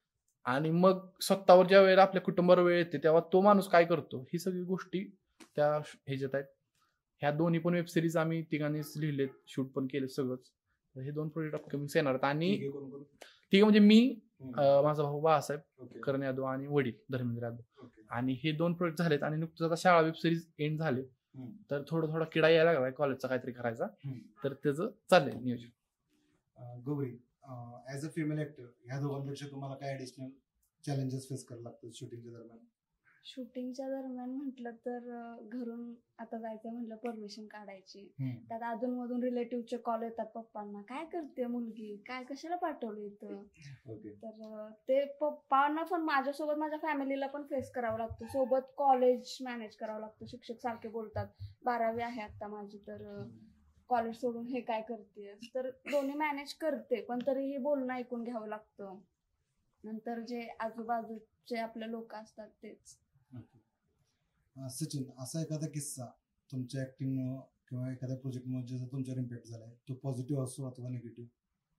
आणि मग स्वतःवर ज्या वेळेला आपल्या कुटुंबावर वेळ येते तेव्हा तो माणूस काय करतो, ही सगळी गोष्टी त्या ह्याच्यात आहेत. ह्या दोन्ही पण वेब सिरीज आम्ही तिघांनीच लिहिलेत, शूट पण केले सगळंच. तर हे दोन प्रोजेक्ट अपकमिंग येणार आहेत. आणि ठीक आहे, कोण कोण? तिघं म्हणजे मी, हम्म. अं, माझा भाऊ बाळासाहेब ओके. करण यादव आणि वडील धर्मेंद्र यादव. ओके. आणि हे दोन प्रोजेक्ट झालेत, आणि नुकतंच आता शाळा वेब सिरीज एंड झाले, हम्म. तर थोडं थोडा किडा यायला लागलाय कॉलेजचा काहीतरी करायचा, हम्म. तर त्याचं चाललंय नियोजन. अं, Gauri, as a female actor ह्या दोघांपेक्षा तुम्हाला काय ऍडिशनल चॅलेंजेस फेस करायला लागतात शूटिंगच्या दरम्यान? शूटिंगच्या दरम्यान म्हटलं तर अं, घरून आता जायचं म्हटलं परमिशन काढायची, हम्म. त्यात अधूनमधून रिलेटिव्हचे कॉल येतात पप्पांना, काय करते मुलगी, काय कशाला पाठवलं इथं. ओके. तर अं, ते पप्पांना पण माझ्यासोबत माझ्या फॅमिलीला पण फेस करावं लागतं, सोबत कॉलेज मॅनेज करावं लागतं. शिक्षक सारखे बोलतात, बारावी आहे आता माझी, तर कॉलेज सोडून हे काय करतेस, तर दोन्ही मॅनेज करते, पण तरीही बोलणं ऐकून घ्यावं लागतं. नंतर जे आजूबाजूचे आपले लोक असतात तेच. ओके. अं, सचिन, असा एखादा किस्सा तुमच्या ऍक्टिंगमुळे किंवा एखाद्या प्रोजेक्टमुळे ज्याचा तुमच्यावर इम्पॅक्ट झालाय, तो पॉझिटिव्ह असो अथवा निगेटिव्ह?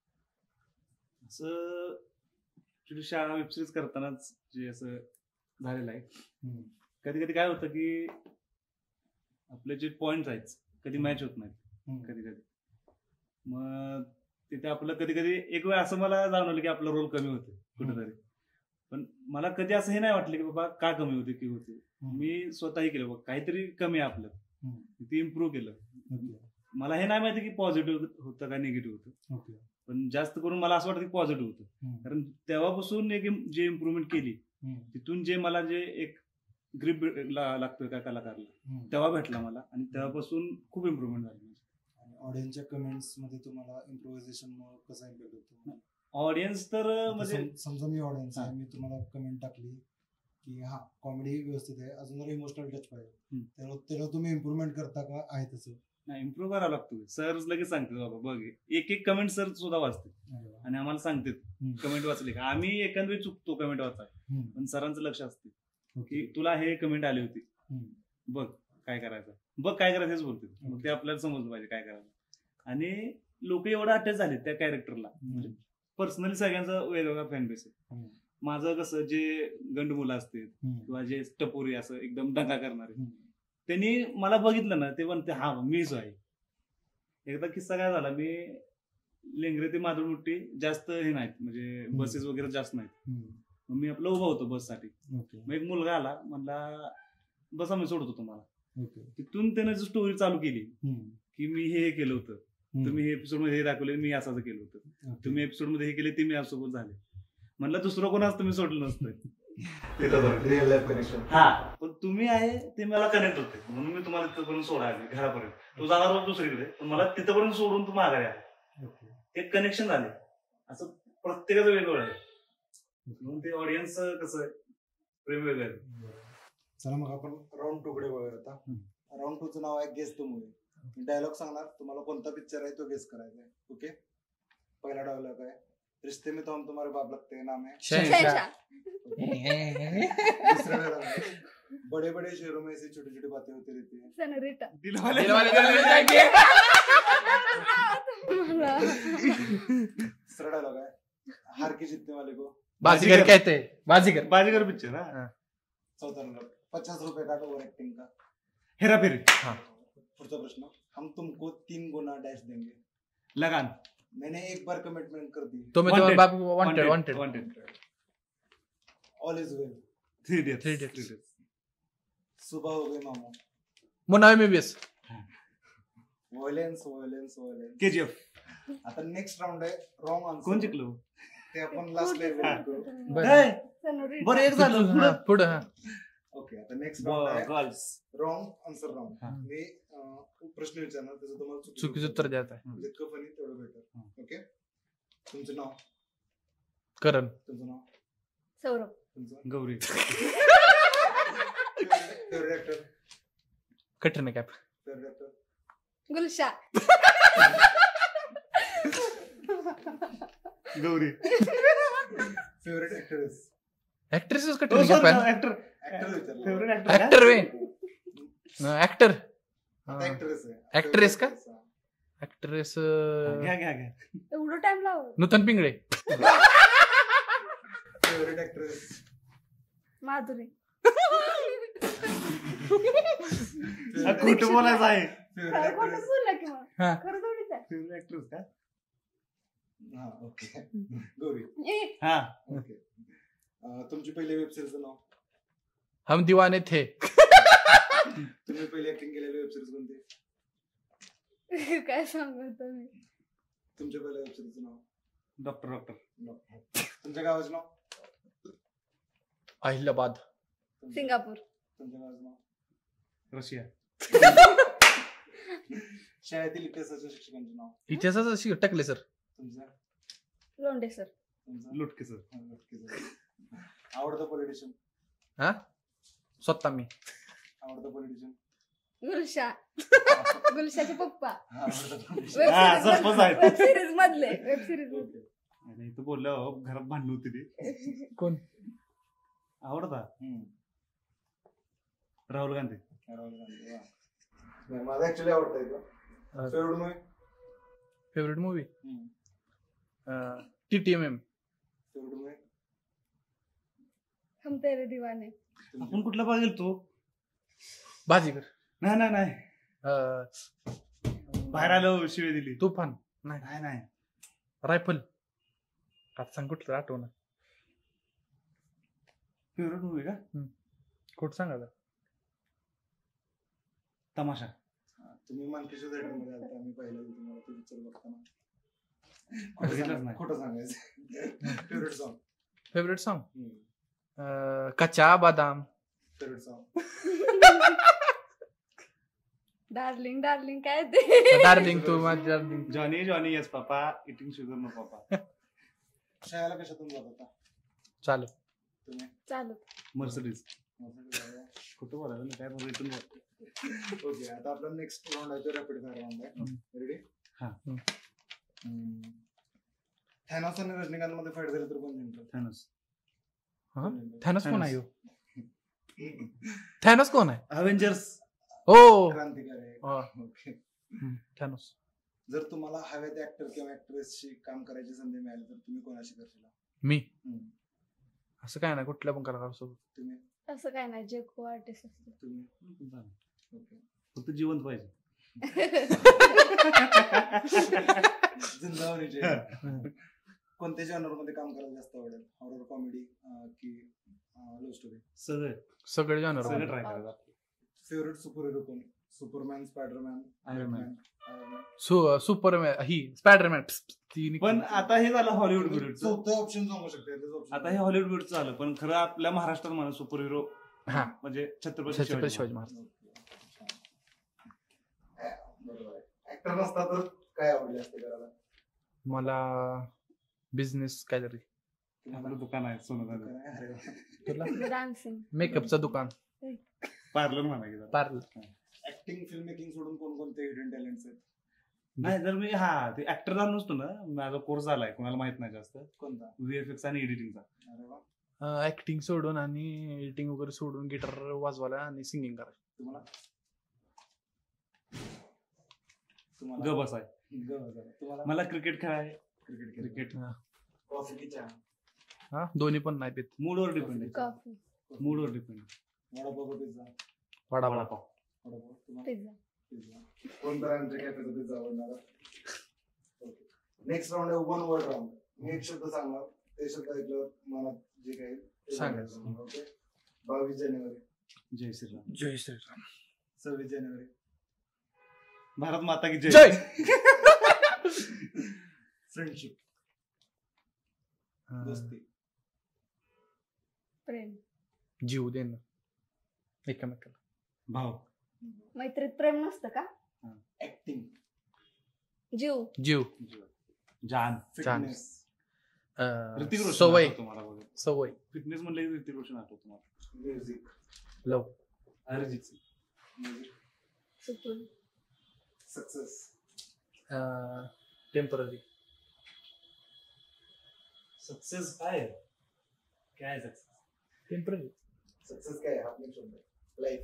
असं ऍक्च्युली शाळा वेब सिरीज करतानाच जे असं झालेलं आहे, कधी कधी काय होतं की आपले जे पॉइंट आहेत कधी मॅच होत नाहीत कधी कधी. मग तिथे आपलं कधी कधी एक वेळ असं मला जाणवलं की आपला रोल कमी होते कुठेतरी, पण मला कधी असं हे नाही वाटलं की बाबा का कमी होते की होते. मी स्वतःही केलं बाबा काहीतरी कमी आहे आपलं, ते इम्प्रूव्ह केलं. मला हे नाही माहिती की पॉझिटिव्ह होतं का निगेटिव्ह होतं, ओके. पण जास्त करून मला असं वाटतं की पॉझिटिव्ह होतं. कारण तेव्हापासून एक जे इम्प्रूव्हमेंट केली तिथून जे मला जे एक ग्रीप लागतोय का कलाकारला तेव्हा भेटला मला, आणि तेव्हापासून खूप इम्प्रूव्हमेंट झाली. आणि ऑडियन्सच्या कमेंट्स मध्ये तुम्हाला इम्प्रोव्हायझेशन कसा इम्पॅक्ट होतो? ऑडियन्स तर म्हणजे सम- समजा मी ऑडियन्स आहे, मी तुम्हाला कमेंट टाकली की हा कॉमेडी व्यवस्थित आहे, अजून जरा इमोशनल टच पाहिजे, हम्म. त्याला त्याला तुम्ही इम्प्रूव्हमेंट करता का आहे तसं? नाही इम्प्रूव्ह करावं लागतो. सर लगेच सांगते बाबा बघ, एक एक कमेंट सर सुद्धा वाचते अरे वा. आणि आम्हाला सांगते हम्म. कमेंट वाचली का. आम्ही एखाद्या चुकतो कमेंट वाचाय, हम्म. पण सरांचं लक्ष असते ओके. की तुला हे कमेंट आली होती, हम्म. बघ काय करायचं, बघ काय करायचं हेच बोलते. मग ते आपल्याला समजलं पाहिजे काय करायचं. आणि लोक एवढं अटॅच झाले त्या कॅरेक्टरला, म्हणजे पर्सनली सगळ्यांचा वेगवेगळा फॅन बेस आहे. हम्म. माझं कसं जे गंड मुलं असतील हम्म. किंवा जे टपोरी असं एकदम दंगा करणारे, हम्म. त्यांनी मला बघितलं ना ते म्हणते हा मीच आहे. एकदा किस्सा काय झाला, मी लेंगरे ते माधवमुट्टी जास्त हे नाहीत म्हणजे बसेस वगैरे जास्त नाहीत, हम्म. मग मी आपलं उभा होतो बससाठी. ओके. मग एक मुलगा आला म्हणला बसा मी सोडतो तुम्हाला. ओके. तिथून त्याने जी स्टोरी चालू केली हम्म. की मी हे हे केलं होतं, तुम्ही हे एपिसोड मध्ये हे दाखवले मी असं केलं होतं, ओके. तुम्ही एपिसोड मध्ये हे केले ते मी यासोबत झाले. म्हणलं दुसरं कोण असतं मी सोडलं नसतं. Real life connection. हा पण तुम्ही आहे ते मला कनेक्ट होते म्हणून मी तुम्हाला तिथपर्यंत सोडायला घरापर्यंत. तो जाणार होता दुसरीकडे पण मला तिथपर्यंत सोडून तू माघारी आले. ते कनेक्शन झाले. असं प्रत्येकाचं वेगवेगळं आहे म्हणून ते ऑडियन्स कसं आहे प्रेम वेगळं आहे. चला मग आपण राऊंड टू कडे बघूया आता. राऊंड टू चं नाव आहे गेस द मूवी. मी डायलॉग सांगणार, तुम्हाला कोणता पिक्चर आहे तो गेस करायचा आहे. ओके. पहिला डायलॉग आहे, रिश्ते में तो हम तुम्हारे बाप लगते हैं नाम है. शहनशाह. दूसरा डायलॉग है, बड़े बड़े शहरों में ऐसी छोटी छोटी बातें होती रहती है. सेनोरिटा. दिलवाले तीसरा डायलॉग है, हार के जीतने वाले को. बाजीगर कहते हैं, बाजीगर. बाजीगर पिक्चर हा. चौथा डायलॉग, पचास रुपए का ओव्हर एक्टिंग का. हेराफेरी. पुढचा प्रश्न, हम तुमको तीन गुना डैश देंगे. लगान. मैंने एक बार कमिटमेंट कर दी. तो मैं तुम्हारे बाप wanted wanted wanted. All is well. Three idiots. Three idiots. सुबह हो गई मामू. Munna MBBS. Violence violence violence. KGF. आता नेक्स्ट राऊंड आहे रॉंग आन्सर. कोण जिंकलो ते आपण लास्ट लेव्हल करू. बरं बरं एक झालं पुढं. पुढं हा. ओके. आता नेक्स्ट राऊंड आहे गर्ल्स. Wrong answer round. हा. मी अं, प्रश्न विचारणार, त्याचं तुम्हाला चुकीचं उत्तर द्यायचं आहे. जितकं फनी तेवढं बेटर. ओके. तुमचं नाव. करण. तुमचं नाव. सौरभ. तुमचं Gauri. Favourite actor. Katrina Kaif. Favourite actor. Gulsha. Gauri. Favourite actress. ऍक्ट्रेसच कटरीना कॅफ. ऍक्टर. ऍक्टर विचारलं. Favourite actor. ऍक्टर वे ऍक्टर आता ऍक्ट्रेस आहे. Actress का? Actress, हा. ऍक्ट्रेस घ्या घ्या घ्या. एवढं टाइम लाव. नूतन पिंगळे. Favourite actress. माधुरी. खोटं बोलायचं आहे. फेवरेट कोणच ऍक्ट्रेस. बोलला की मग. हा. खरं थोडीच आहे. फेवरेट ऍक्ट्रेस का. हा ओके. गौरी. ए, हा. ओके. अं, तुमची पहिली वेब सिरीजचं नाव. हम दीवाने थे. तुम्ही पहिली ऍक्टिंग केलेली वेब सिरीज कोणती. काय सांगतो मी. तुमच्या पहिल्या वेब सिरीजचं नाव. Doctor doctor. तुमच्या गावाचं नाव. अहिल्याबाद. तुमच्या- सिंगापूर. तुमच्या गावाचं नाव. रशिया. शाळेतील इतिहासाच्या शिक्षकांचे नाव. इतिहासाचं टकले सर. तुमचं. लोंढे सर. तुमचं. लुटके सर. हा, नक्की सर. आवडतं पॉलिटिशियन. हा स्वतः मी. आवडतं पॉलिटिशियन. गुलशा. गुलशाचे पप्पा. आवडतं politician. वेब हा, सरपंच आहेत. वेब सिरीज मधले वेब सिरीज मधले. आणि इथं बोललं घरात भांडण होती ती. कोण. आवडता हम्म. राहुल गांधी. राहुल गांधी, वा. नाही, मला ऍक्च्युली आवडतं इथं. Favourite movie. Favourite movie T T M M. Favourite movie. Hum Tere Deewane. आपण कुठला भाग गेलतो. बाजीगर. नाही नाही नाही अं, बाहेर आलो शिवे दिली. तुफान. नाही नाही नाही. रायफल. आता सांग कुठलं आठवण. फेवरेट मूवी का. कुठं सांगा. तमाशा. हा, तुम्ही मानकेश्वर theatre मध्ये आलता, आम्ही पाहिलं होतं तुम्हाला तो पिक्चर बघताना. बघितलंच नाही. खोटं सांगायचं. Favourite song. फेवरेट सॉन्ग कच्चा बदाम. Favourite song. डार्लिंग डार्लिंग काय ते. डार्लिंग तू माझी darling. Johnny Johnny yes papa eating sugar no papa. शाळेला कशातून जात होता चालू. तुम्ही. चालू. मर्सिडीज. कुठं बोलायचं ना काय बोलायचं इथून बोल. ओके. आता आपला नेक्स्ट राऊंड आहे तो रॅपिड फायर राऊंड आहे. रेडी. हा. थॅनॉस आणि रजनीकांत मध्ये फाईट झाली तर कोण जिंकलं. थॅनोस. थॅनस कोण आहे ह्यो? थॅनस कोण आहे. अव्हेंजर्स. हो क्रांतिकारी. हा. ओके. थॅनस. जर तुम्हाला हव्या त्या ऍक्टर किंवा ऍक्ट्रेसशी काम करायची संधी मिळाली तर तुम्ही कोणाशी करशील. मी हम्म. असं काय ना कुठल्या पण कलाकार सोबत. तुम्ही. असं काय नाही जे को आर्टिस्ट असते. तुम्ही. ओके. फक्त जिवंत पाहिजे. जिंदावणीचे. कोणत्या जॉनर मध्ये काम करायला जास्त आवडेल. हॉरर, कॉमेडी की लव्ह स्टोरी. सगळे सगळे जाणार. सगळे ट्राय करायचं. फेवरेट सुपर हिरो कोण. Superman, Spiderman, Iron Man. Superman ही स्पायडरमॅन. पण आता हे झालं हॉलिवूड बिलिवूड. चौथं ऑप्शन सांगू शकते. आता हे हॉलिवूड बिलिवूड झालं पण खरं आपल्या महाराष्ट्रात म्हणा सुपर हिरो हा म्हणजे छत्रपती छत्रपती शिवाजी शिवाजी महाराज. महाराज. बरोबर आहे. ऍक्टर नसता तर काय आवडले असते करायला? मला बिझनेस काहीतरी. आपलं दुकान आहे सोनं अरे वा. तुला डान्सिंग. मेकअपचं दुकान, पार्लर म्हणा की जरा. पार्लर. ऍक्टिंग फिल्म मेकिंग सोडून कोणकोणते हिडन टॅलेंट्स आहेत? नाही जर मी हा ते ऍक्टर झालो नसतो ना, माझा कोर्स झालाय कोणाला माहित नाही जास्त, कोणता? व्हीएफएक्स आणि एडिटिंगचा. अरे वा. ऍक्टिंग सोडून आणि एडिटिंग वगैरे सोडून गिटार वाजवायला आणि सिंगिंग करायला. तुम्हाला तुम्हाला ग बस आहे. ग बसा. तुम्हाला मला क्रिकेट खेळाय, क्रिकेट क्रिकेट कॉफी की चहा? हा दोन्ही पण नाही पेत. मूडवर डिपेंड आहे, कॉफी. मूडवर डिपेंड. वडापाव का पिझ्झा? वडापाव. वडापाव. वडापाव. तुम्हाला पिझ्झा. पिझ्झा. कोणता आमच्या कॅफेचा पिझ्झा आवडणार? ओके. नेक्स्ट राऊंड आहे वन वर्ड राऊंड. मी एक शब्द सांगणार, ते शब्द ऐकल्यावर मनात जे काही ते सांगायचं. सांगायचं. ओके. बावीस जानेवारी, जय श्रीराम. जय श्रीराम. सव्वीस जानेवारी, भारत माता की जय. जय. फ्रेंडशिप, दोस्ती, प्रेम. जीव देणं एकमेकाला. भाव. मैत्रीत प्रेम नसतं का? ऍक्टिंग, जीव. जीव. जान. फिटनेस, अं, ऋतिक रोशन सवय. आठवतो मला बघा. सवय. फिटनेस म्हणलं की ऋतिक रोशन आठवतो मला. Music, love. Arijit Singh. Music, सुकून. Success, temporary. सक्सेस काय आहे? काय सक्सेस? टेम्पररी. सक्सेस काय आहे? हा पण शब्द. Life,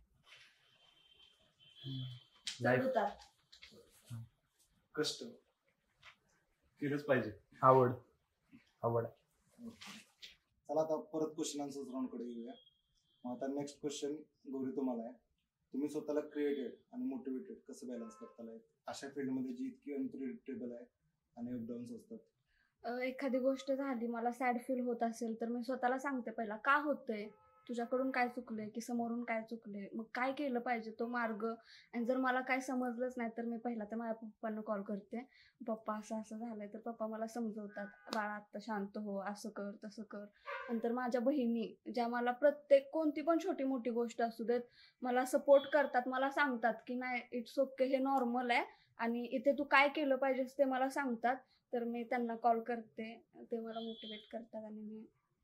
life. उतार. कष्ट, केलंच पाहिजे. आवड. आवड. चला आता परत क्वेश्चन आन्सर राऊंड कडे येऊया. मग आता नेक्स्ट क्वेश्चन गौरी तुम्हाला आहे. तुम्ही स्वतःला क्रिएटेड आणि मोटिवेटेड कसं बॅलन्स करता येईल अशा फील्डमध्ये जी इतकी अनप्रिडिक्टेबल आहे आणि अपडाऊन्स असतात? अं, एखादी गोष्ट झाली, मला सॅड फील होत असेल तर मी स्वतःला सांगते पहिला का होतंय, तुझ्याकडून काय चुकलंय की समोरून काय चुकलंय, मग काय केलं पाहिजे तो मार्ग. आणि जर मला काय समजलंच नाही तर मी पहिला तर माझ्या पप्पांना कॉल करते, पप्पा असं असं झालंय, तर पप्पा मला समजवतात, बाळा आत्ता शांत हो, असं कर तसं कर. नंतर माझ्या बहिणी ज्या मला प्रत्येक कोणती पण छोटी मोठी गोष्ट असू देत मला सपोर्ट करतात, मला सांगतात की नाही इट्स ओके, हे नॉर्मल आहे आणि इथे तू काय केलं पाहिजेस ते मला सांगतात. तर मी त्यांना कॉल करते, ते मला मोटिवेट करतात आणि मी.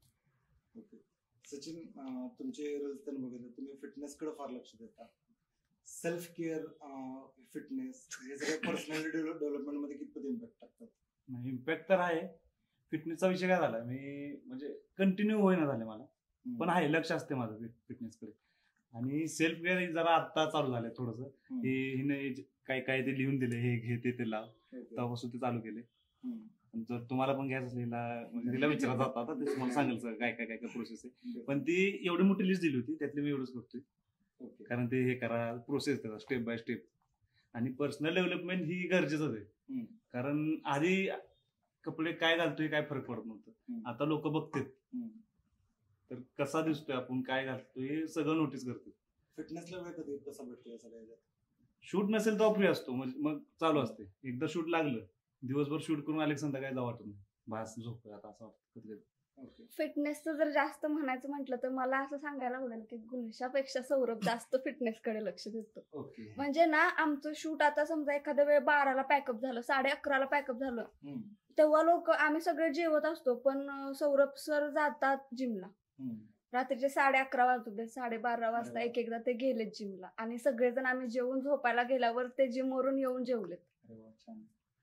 ओके. सचिन, अं, तुमचे रील्स त्यांनी बघितले, तुम्ही फिटनेसकडे फार लक्ष देता. सेल्फ केअर, फिटनेस हे सगळे पर्सनॅलिटी डेव्हलपमेंट मध्ये कितपत इम्पॅक्ट टाकतात? इम्पॅक्ट तर आहे. फिटनेसचा विषय काय झाला, मी म्हणजे कंटिन्यू होईना झाले मला, पण आहे लक्ष असते माझं फिटनेसकडे. आणि सेल्फ केअर जरा आता चालू झालंय थोडंसं. हम्म. हे हिने काय काय ते लिहून दिले, हे घे ते ते लाव, ओके. तेव्हापासून ते चालू केले. हम्म. जर तुम्हाला पण घ्यायचं असेल हिला- म्हणजे तिला विचारत जाता आता ते तुम्हाला सांगेल सगळं काय काय काय काय प्रोसेस आहे. पण ती एवढी मोठी लिस्ट दिली होती, त्यातली मी एवढंच करतोय. ओके. कारण ते हे करा, प्रोसेस त्याचा स्टेप बाय स्टेप. आणि पर्सनल डेव्हलपमेंट ही गरजेचंच आहे. हम्म. कारण आधी कपडे काय घालतोय काय फरक पडत नव्हतं. हम्म. आता लोक बघतात हम्म. तर कसा दिसतोय आपण, काय घालतोय हे सगळं नोटीस करतात. फिटनेसला वेळ कधी कसा भेटतो या सगळ्या? शूट नसेल तर फ्री असतो, म्हणजे मग चालू असते. एकदा शूट लागलं, दिवसभर शूट करून आले संध्याकाळी जावं वाटत नाही, भास झोप आता असं वाटतं कधी कधी. ओके. फिटनेसचं जर जास्त म्हणायचं म्हटलं तर मला असं सांगायला आवडेल की गुलशापेक्षा सौरभ जास्त फिटनेसकडे लक्ष देतो. ओके. म्हणजे ना आमचं शूट आता समजा एखाद्या वेळ बाराला पॅकअप झालं, साडे अकराला पॅकअप झालं, हम्म. तेव्हा लोक आम्ही सगळे जेवत असतो, पण अं, सौरभ सर जातात जिमला. हम्म. रात्रीचे साडे अकरा वाजू दे, साडे बारा वाजता एक एकदा ते गेलेत जिमला आणि सगळेजण आम्ही जेवून झोपायला गेल्यावर ते जिम वरून येऊन जेवलेत. अरे वा, छान.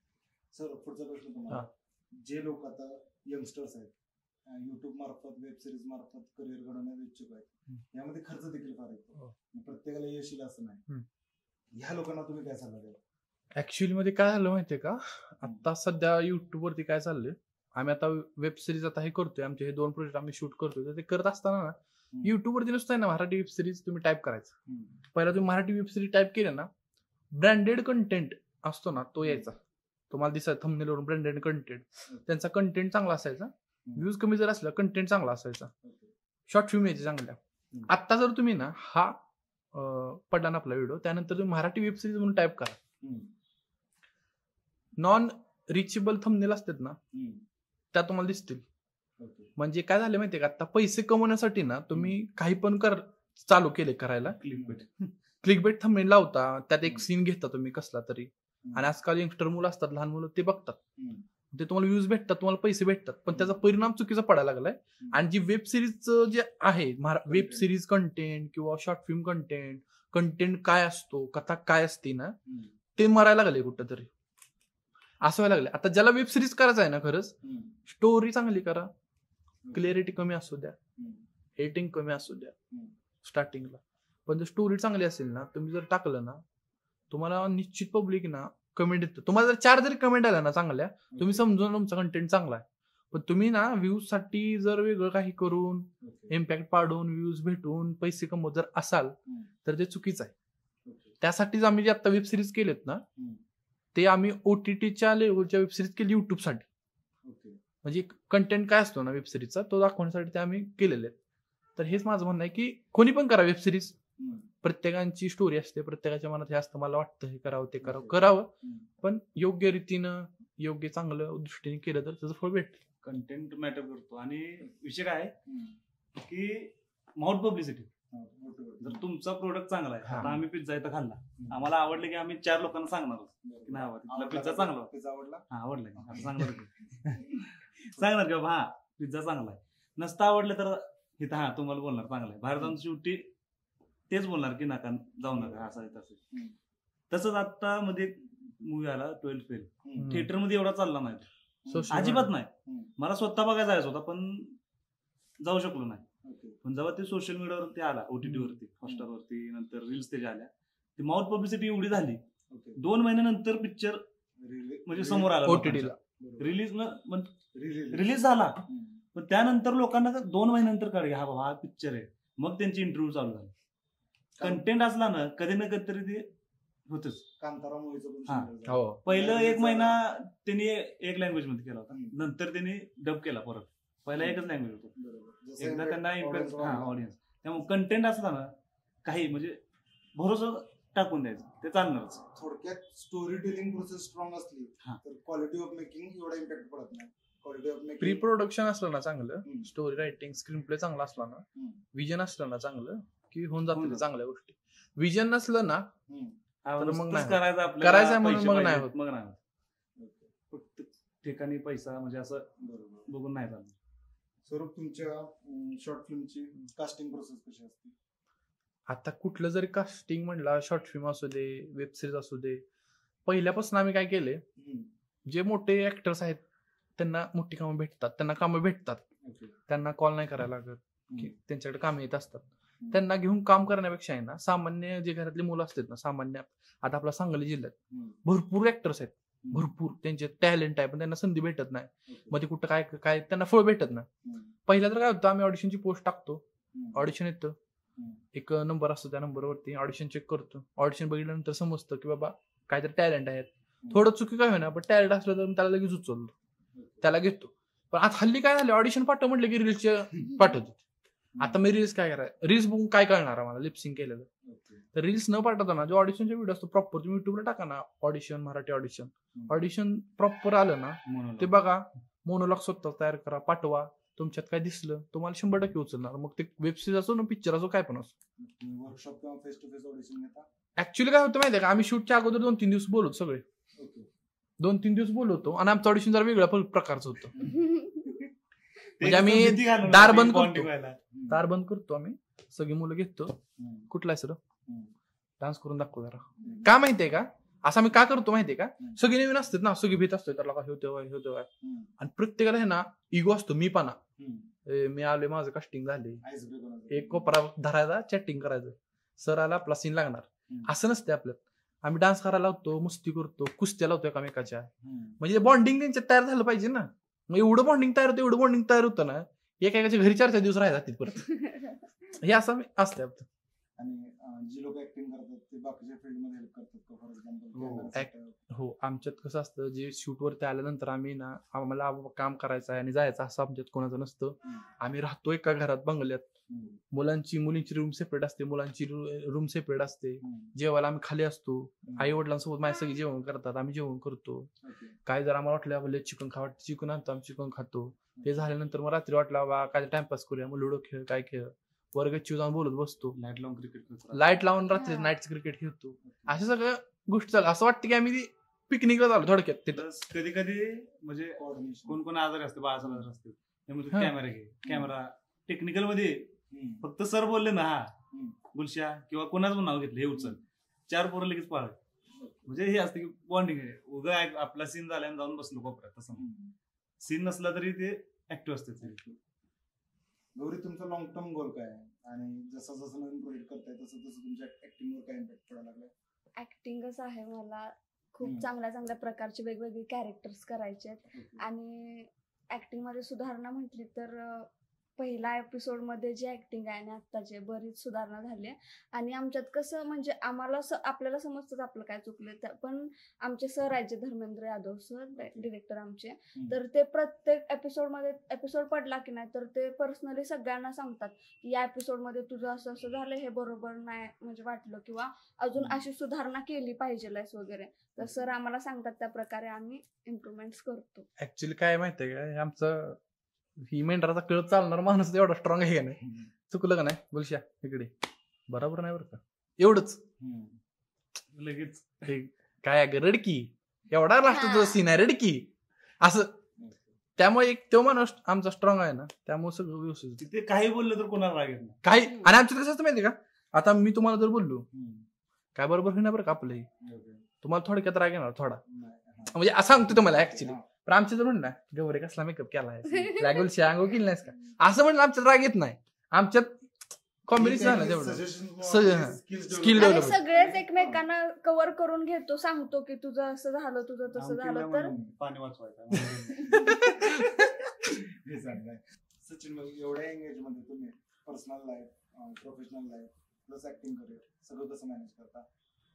सर पुढचा प्रश्न तुम्हाला. जे लोक आता यंगस्टर्स आहेत, युट्यूब मार्फत वेब सिरीज मार्फत करिअर घडवण्यात इच्छुक आहेत, यामध्ये खर्च देखील फार येतो, प्रत्येकाला यश येईल असं नाही. ह्या लोकांना तुम्ही काय सल्ला द्याल? ऍक्च्युअली मध्ये काय झालं माहितीये का, आता सध्या युट्यूब वरती काय चाललंय, आम्ही आता वेब सिरीज आता हे करतोय, आमचे हे दोन प्रोजेक्ट आम्ही शूट करतोय, तर ते करत असताना ना युट्यूब वरती नुसतं ना मराठी वेब सिरीज तुम्ही टाईप करायचं. पहिला तुम्ही मराठी वेब सिरीज टाईप केलं ना, ब्रँडेड कंटेंट असतो ना तो यायचा, तुम्हाला दिसायचं थंबनेलवरून ब्रँडेड कंटेंट. त्यांचा कंटेंट चांगला असायचा, व्ह्यूज कमी जर असला कंटेंट चांगला असायचा, शॉर्ट फिल्म यायची चांगल्या. आता जर तुम्ही ना हा पडला ना आपला व्हिडिओ, त्यानंतर तुम्ही मराठी वेब सिरीज म्हणून टाईप करा, नॉन रिचेबल थंबनेल असतात ना त्या तुम्हाला दिसतील. म्हणजे काय झालं माहितीये का, आता पैसे कमवण्यासाठी ना तुम्ही काही पण कर चालू केले करायला. क्लिकबेट क्लिकबेट थंबनेल लावता, त्यात एक सीन घेता तुम्ही कसला तरी, आणि आजकाल यंगस्टर मुलं असतात, लहान मुलं, ते बघतात, ते तुम्हाला व्ह्यूज भेटतात, तुम्हाला पैसे भेटतात, पण त्याचा परिणाम चुकीचा पडायला लागलाय. आणि जी वेब सिरीज जे आहे, वेब सिरीज कंटेंट किंवा शॉर्ट फिल्म कंटेंट, कंटेंट काय असतो, कथा काय असते ना, ते मरायला लागले कुठंतरी, असं व्हायला लागले. आता ज्याला वेब सिरीज करायचं आहे ना, खरंच स्टोरी चांगली करा, क्लिअरिटी कमी असू द्या, एडिटिंग कमी असू द्या स्टार्टिंगला, पण जर स्टोरी चांगली असेल ना, तुम्ही जर टाकलं ना, तुम्हाला निश्चित पब्लिक ना कमेंट देतो. तुम्हाला जर चार जरी कमेंट आल्या ना चांगल्या, तुम्ही समजून तुमचा कंटेंट चांगला आहे. पण तुम्ही ना व्ह्यूज साठी जर वेगळं काही करून, इम्पॅक्ट पाडून, व्ह्यूज भेटून पैसे कमवत जर असाल तर ते चुकीचं आहे. त्यासाठीच आम्ही जे आता वेब सिरीज केलेत ना, ते आम्ही ओटीटीच्या लेवलच्या वेब सिरीज केली युट्यूबसाठी. म्हणजे कंटेंट काय असतो ना वेब सिरीजचा, तो दाखवण्यासाठी ते आम्ही केलेले आहेत. तर हेच माझं म्हणणं आहे की कोणी पण करा वेब सिरीज, प्रत्येकाची स्टोरी असते, प्रत्येकाच्या मनात हे असतं, मला वाटतं हे करावं ते करावं करावं, पण योग्य रीतीनं योग्य चांगलं दृष्टीने केलं तर त्याचं फळ भेटेल. कंटेंट मॅटर करतो. आणि विषय काय आहे की माउथ पब्लिसिटी. जर तुमचा प्रोडक्ट चांगला आहे, आता आम्ही पिझ्झा इथं खाल्ला, आम्हाला आवडलं की आम्ही चार लोकांना सांगणार की नाही तिथला पिझ्झा चांगला पिझ्झा आवडला, हा आवडला की आता सांगणार सांगणार की बाबा हा पिझ्झा चांगला आहे. नसता आवडलं तर इथं हा तुम्हाला बोलणार चांगला आहे, बाहेर जाऊन शेवटी तेच बोलणार की नका जाऊ नका असं आहे तसं. तसंच आता मध्ये मूवी आला ट्वेल्थ फेल, थिएटर मध्ये एवढा चालला नाही, अजिबात नाही. मला स्वतः बघायला जायचं होता पण जाऊ शकलो नाही. पण जेव्हा ते सोशल मीडियावरती आला, ओटीटी वरती, हॉटस्टार वरती, नंतर रील्स त्याच्या आल्या, ती माउथ पब्लिसिटी एवढी झाली, दोन महिन्यानंतर पिक्चर म्हणजे समोर आला ओटीटीला रिलीज रिलीज झाला. पण त्यानंतर लोकांना दोन महिन्यानंतर कळले हा बाबा हा पिक्चर आहे, मग त्यांची इंटरव्ह्यू चालू झाली. कंटेंट असला ना कधी ना कधी तरी ते होतच. कांतारा मूवीचं हो, पहिलं एक महिना त्यांनी एक लँग्वेज मध्ये केला होता, नंतर त्यांनी डब केला परत. पहिला एकच लँग्वेज होतो, एकदा त्यांना इम्पॅक्ट हा ऑडियन्स. त्यामुळे कंटेंट असला ना काही म्हणजे भरोसा टाकून द्यायचं, ते चालणारच. थोडक्यात स्टोरी टेलिंग प्रोसेस स्ट्रॉंग असली तर क्वालिटी ऑफ मेकिंग एवढा इम्पॅक्ट पडत नाही. Quality of making, pre production असलं ना चांगलं, स्टोरी रायटिंग, स्क्रीन प्ले चांगला असला ना, विजन असलं ना चांगलं की होऊन जातं चांगल्या गोष्टी. विजन नसलं ना तर मग नाही करायचं आपल्याला, करायचं म्हणून पैसे मग पाहिजेत, नाही होत. मग नाही होत. फक्त ठिकाणी पैसा म्हणजे असं बघून नाही चालणार. स्वरूप, तुमच्या शॉर्ट फिल्मची कास्टिंग प्रोसेस कशी असते? आता कुठलं जरी कास्टिंग म्हणला, शॉर्ट फिल्म असू दे, वेब सिरीज असू दे, पहिल्यापासून आम्ही काय केले, जे मोठे ऍक्टर्स आहेत त्यांना मोठी कामं भेटतात, त्यांना कामं भेटतात, त्यांना कॉल नाही करायला लागत की त्यांच्याकडे कामे येत असतात, त्यांना घेऊन काम करण्यापेक्षा आहे ना, सामान्य जे घरातली मुलं असतात ना, सामान्य आता आपला सांगली जिल्ह्यात भरपूर ऍक्टर्स आहेत, भरपूर त्यांचे टॅलेंट आहे, पण त्यांना संधी भेटत नाही. मग ते कुठं काय काय त्यांना फळ भेटत नाही. पहिला तर काय होतं, आम्ही ऑडिशनची पोस्ट टाकतो, ऑडिशन येतं, एक नंबर असतो, त्या नंबरवरती ऑडिशन चेक करतो. ऑडिशन बघितल्यानंतर समजतं की बाबा काहीतरी टॅलेंट आहेत, थोडं चुकी काय होईना, पण टॅलेंट असलं तर त्याला लगेच उचलतो, त्याला घेतो. पण आता हल्ली काय झालं, ऑडिशन पाठव म्हटलं की रील्सचे पाठवतो. आता मी रील्स काय करायचं, रील्स बघून काय करणार आहे मला लिपसिंग केलेलं, तर रील्स न पाठवताना जो ऑडिशनचा व्हिडिओ असतो प्रॉपर तुम्ही युट्यूबला टाका ना, audition Marathi audition, audition proper आलं ना ते बघा, मोनोलॉग स्वतः तयार करा, पाठवा. तुमच्यात काय दिसलं तुम्हाला शंभर टक्के उचलणार. मग ते वेब सिरीज असो ना, पिक्चर असो, काय पण असो. वर्कशॉप किंवा फेस टू फेस ऑडिशन घेता? ऍक्च्युअली काय होतं माहिती आहे का, आम्ही शूटच्या अगोदर दोन तीन दिवस बोलवतो, सगळे दोन तीन दिवस बोलवतो, आणि आमचं ऑडिशन जरा वेगळ्या प्रकारचं होतं. म्हणजे आम्ही दार बंद करतो, दार बंद करतो आम्ही, सगळी मुलं घेतो, कुठला आहे सर डान्स करून दाखवू जरा. का माहितीये का, असं आम्ही का करतो माहितीये का, सगळी नवीन असतात ना, सगळी भीत असतो त्याला, होतो होतो आणि प्रत्येकाला हे ना इगो असतो, मी पाना मी आलोय, माझं कास्टिंग झाले, एक कोपरा धरायचा, चॅटिंग करायचं, सर आला आपला सीन लागणार, असं नसते आपल्यात. आम्ही डान्स करायला लावतो, मस्ती करतो, कुस्त्या लावतो एकामेकाच्या, म्हणजे बॉन्डिंग त्यांच्यात तयार झालं पाहिजे ना. मग एवढं बॉन्डिंग तयार होतं, एवढं बॉन्डिंग तयार होतं ना, एकेकाच्या घरी चार चार दिवस राहायला तिथपर्यंत. हे असं असतं. आणि जी लोक ऍक्टिंग करतात ते बाकीच्या फील्ड मध्ये हेल्प करतात का, फॉर एक्झाम्पल? हो, आमच्यात कसं असतं, जे शूट वरती आल्यानंतर आम्ही ना, आम्हाला काम करायचं आहे आणि जायचं असं आमच्यात कोणाचं नसतं. आम्ही राहतो एका घरात, बंगल्यात, मुलांची मुलींची रूम सेपरेट असते, मुलांची रूम सेपरेट असते. जेवायला आम्ही खाली असतो, आई वडिलांसोबत माझ्या सगळी जेवण करतात, आम्ही जेवण करतो. काय जर आम्हाला वाटलं आपल्याला चिकन खावं, चिकन आणतो, आम्ही चिकन खातो. ते झाल्यानंतर मग रात्री वाटला बा काय टाइमपास करूया, मग लुडो खेळ काय खेळ, वर्ग चिव जाऊन बोलत बसतो, लाईट लावून क्रिकेट लाईट लावून रात्री हा. नाईट क्रिकेट खेळतो. अशा सगळ्या गोष्टी चालू. असं वाटतं की आम्ही पिकनिकला झालो थोडक्यात तिथं. कधी कधी म्हणजे Coordination. कोण कोण आजारी असते, बाळासाहेब आजारी असते, त्यामुळे हा. कॅमेरा घे, कॅमेरा टेक्निकल मध्ये हम्म. फक्त सर बोलले ना हा हम्म. गुलशा किंवा कोणाचं नाव घेतलं हे उचल, चार पोरं लगेच पाळ. म्हणजे हे असतं की बॉन्डिंग आहे. उगा एक आपला सीन झाला आणि जाऊन बसलो कोपऱ्यात, तसं हम्म. सीन नसला तरी ते ऍक्टिव्ह असते. गौरी, तुमचा लॉंग टर्म गोल काय आहे आणि जसं जसं नवीन प्रोजेक्ट करताय तसं तसं तुमच्या ऍक्टिंगवर काय इम्पॅक्ट पडायला लागलाय? ऍक्टिंगच आहे मला. खूप हम्म. चांगल्या चांगल्या प्रकारचे वेगवेगळे कॅरेक्टर्स करायचे आहेत. आणि ऍक्टिंग मध्ये सुधारणा म्हटली तर अं, पहिल्या एपिसोड मध्ये जी ऍक्टिंग आहे आणि आत्ताची बरीच सुधारणा झाली आहे. आणि आमच्यात कसं म्हणजे आम्हाला स- आपल्याला समजतंच आपलं काय चुकलं त्या- पण आमचे सर आहेत जे धर्मेंद्र यादव सर डिरेक्टर आमचे, हम्म. तर ते प्रत्येक एपिसोड मध्ये एपिसोड पडला की नाही तर ते पर्सनली सगळ्यांना सांगतात की या एपिसोड मध्ये तुझं असं असं झालं, हे बरोबर नाही म्हणजे वाटलं, किंवा अजून हम्म. अशी सुधारणा केली पाहिजे वगैरे. तर सर आम्हाला सांगतात, त्या प्रकारे आम्ही इम्प्रुव्हमेंट करतो. ऍक्च्युली काय माहितीये का, हे आमचं ही मेंढराचा कळत चालणार माणूस एवढा स्ट्रॉंग आहे का नाही. हम्म. चुकलं का नाही बोलशा इकडे, बरोबर नाही बरं का, एवढंच. हम्म. लगेच हे काय आहे ग, रडकी एवढा लास्ट हा. सीन आहे रडकी असं. त्यामुळे एक तो माणूस आमचा स्ट्रॉंग आहे ना, त्यामुळे सगळं व्यवस्थित होतं. तिथे काही बोललं तर कोणाला राग येत नाही. काही. आणि आमच्यात कसं असतं माहितीये का, आता मी तुम्हाला जर बोललो हम्म. काय बरोबर होईना बरं का आपलं हे, Okay. तुम्हाला थोडक्यात राग येणार थोडा, नाही, हा. म्हणजे असं सांगतो तुम्हाला ऍक्च्युली. हा. पण आमच्या जर म्हणलं गौरे कसला मेकअप केला आहे, लागेल शांगो केली नाहीस का, असं म्हणलं आमच्यात राग येत नाही. आमच्यात कॉम्बिनेशन झालं तेवढं. Suggestions सग- किंवा हा. skills Skill develop आणि development. सगळेच एकमेकांना कव्हर करून घेतो, सांगतो की तुझं असं झालं, तुझं तसं आमटीला झालं, तर म्हणून पाणी वाचवायचं. हे चांगलं आहे. सचिन भाई, एवढ्या एंगेज मध्ये तुम्ही personal life, professional life plus acting career सगळं कसं मॅनेज करता?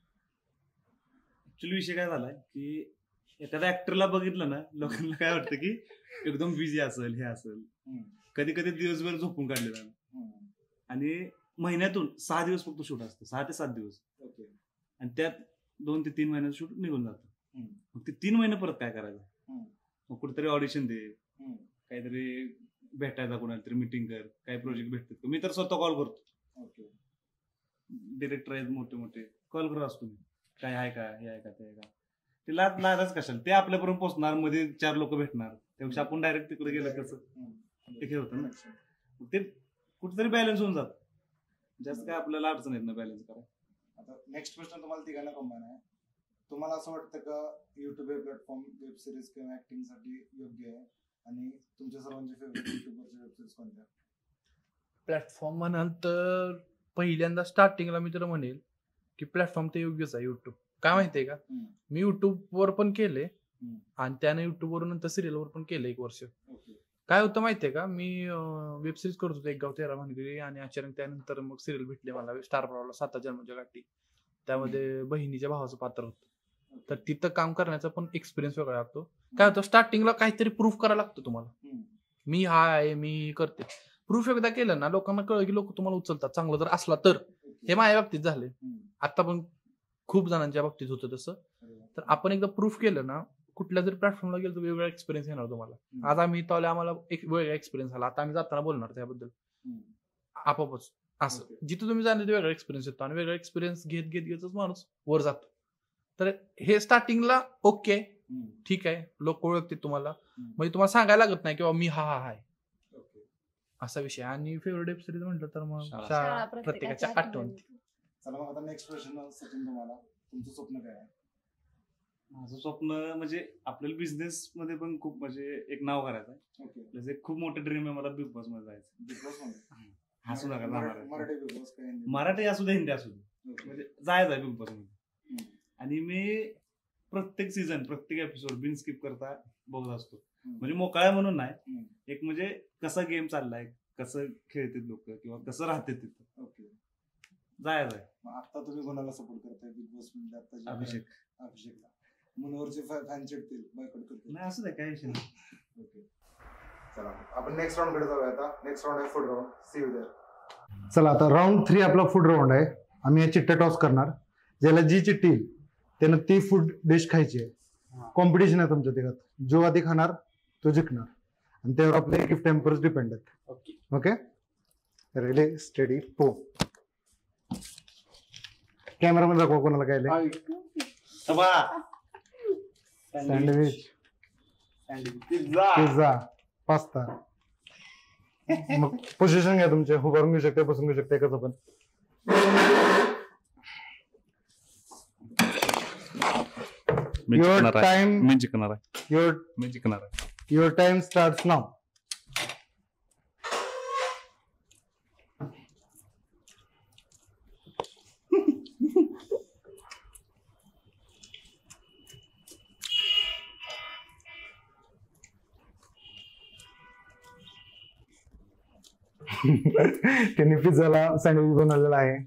ऍक्च्युली विषय काय झालाय की एखाद्या ऍक्टरला बघितलं ना, लोकांना काय वाटतं की एकदम बिझी असेल, हे असेल. हम्म. कधी कधी दिवसभर झोपून काढले जाणं, हम्म. आणि महिन्यातून सहा दिवस फक्त शूट असतं, सहा ते सात दिवस, ओके. आणि त्यात दोन ते तीन महिन्याचं शूट निघून जातं. हम्म. मग ते तीन महिने परत काय करायचं? हम्म. मग कुठेतरी ऑडिशन दे, हम्म. काहीतरी भेटायचा, कोणाला तरी मिटिंग कर, काही प्रोजेक्ट भेटतात. मी तर स्वतः कॉल करतो, ओके. डिरेक्टर आहेत मोठे मोठे, कॉल करत असतो मी, काय आहे का, हे आहे का, ते आहे का. ते लाज लाजच कशाला, ते आपल्यापर्यंत पोहोचणार, मध्ये चार लोक भेटणार, त्यापेक्षा आपण डायरेक्ट तिकडे गेलं कसं हम्म. ते हे होतं ना. मग ते कुठेतरी बॅलन्स होऊन जात. जास्त काय आपल्याला अडचण येत ना बॅलन्स करा. आता नेक्स्ट क्वेश्चन तुम्हाला तिघांना कॉम्बाईन आहे. तुम्हाला असं वाटतं का युट्यूब हे प्लॅटफॉर्म वेब सिरीज किंवा ऍक्टिंग साठी योग्य आहे? आणि तुमच्या सर्वांचे फेवरेट युट्यूबवरचे वेब सिरीज कोणत्या? प्लॅटफॉर्म म्हणाल तर पहिल्यांदा स्टार्टिंगला मी तुला म्हणेल की प्लॅटफॉर्म ते योग्यच आहे युट्यूब. काय माहितीये का, हम्म. मी युट्यूबवर पण केले हम्म. आणि त्याने युट्यूबवर नंतर सिरियलवर पण केलं एक वर्ष. ओके. काय होतं माहितीये का, मी वेब सिरीज करत होतो एक गाव तेरा भानगडी, आणि अचानक त्यानंतर मग सिरियल भेटले मला स्टार प्रॉडला, साता जन्माच्या गाठी. त्यामध्ये बहिणीच्या भावाचं पात्र होतं. तर तिथं काम करण्याचा पण एक्सपिरियन्स वेगळा लागतो. काय होतं, स्टार्टिंगला काहीतरी प्रूफ करायला लागतं तुम्हाला, हम्म. मी हा आहे, मी करते. प्रूफ एकदा केलं ना, लोकांना कळलं की लोक तुम्हाला उचलतात, चांगलं जर असला तर. ओके. हे माझ्या बाबतीत झाले, हम्म. आता पण खूप जणांच्या बाबतीत होतं तसं. अरे वा. तर आपण एकदा प्रूफ केलं ना, कुठल्या जरी प्लॅटफॉर्मला गेलो तर वेगळा एक्सपिरियन्स येणार तुम्हाला. हम्म. आज आम्ही इथं आलो, आम्हाला एक वेगळा एक्सपिरियन्स आला, आता आम्ही जाताना बोलणार त्याबद्दल हम्म. आपोआपच. असं ओके. जिथं तुम्ही जाणार वेगळा एक्सपिरियन्स येतो, आणि वेगळा एक्सपिरियन्स घेत घेत घेतच माणूस वर जातो. तर हे स्टार्टिंगला ओके, हम्म. ठीक आहे, लोक ओळखतील तुम्हाला, हम्म. म्हणजे तुम्हाला सांगायला लागत नाही किंवा मी हा हा आहे, ओके. असा विषय. आणि फेवरेट वेब सिरीज म्हटलं तर मग शाळा. शाळा शाळा प्रत्येकाच्या प्रत्येकाच्या आठवण. चला मग आता नेक्स्ट क्वेश्चन सचिन, तुम्हाला तुमचं स्वप्न काय आहे? माझं स्वप्न म्हणजे आपल्याला बिझनेस मध्ये पण खूप म्हणजे एक नाव करायचं आहे. ओके. प्लस एक खूप मोठं ड्रीम आहे मला बिग बॉस मध्ये जायचं. बिग बॉस मध्ये हसू नका, मराठी जाणार आहे. मराठी बिग बॉस काय हिंदी? मराठी असू दे, हिंदी असू दे, ओके. म्हणजे जायचं आहे बिग बॉस मध्ये. हम्म. आणि मी प्रत्येक सीझन, प्रत्येक एपिसोड बिन स्किप करता बघत असतो. हम्म. म्हणजे मोकळा म्हणून नाही, हम्म. एक म्हणजे कसा गेम चाललाय, कसं खेळतात लोक किंवा कसं राहतात तिथं, ओके. जायचं आहे. मग आता तुम्ही कोणाला सपोर्ट करताय बिग बॉस मध्ये? आता जे अभिषेक. अभिषेकला मनोहरचे फॅन चिडतील, बायकॉट करतील. नाही असू दे, काय विषय नाही. ओके. चला आपण नेक्स्ट राऊंड कडे जाऊया. आता नेक्स्ट राऊंड आहे food round. See you there. चला आता राऊंड थ्री आपला फूड राऊंड आहे. आम्ही या चिट्ट्या टॉस करणार, ज्याला जी चिट्टी येईल त्यानं ती फूड डिश खायची आहे. कॉम्पिटिशन आहे तुमच्या तिघात, जो आधी खाणार तो जिंकणार. आणि त्यावर आपले गिफ्ट टेम्पर्स डिपेंड आहेत. Okay. Okay, ready steady go. कॅमेरामध्ये दाखवा कोणाला काय आलंय. Sandwich, pizza, pasta. मग पोझिशन घ्या तुमचे, उभारून घेऊ शकता, बसून घेऊ शकता, एकाच पण. युअर टाइम मी जिंकणार आहे. युअर मी जिंकणार आहे. Your time starts now. त्यांनी पिझ्झाला सँडविच बनवलेला आहे.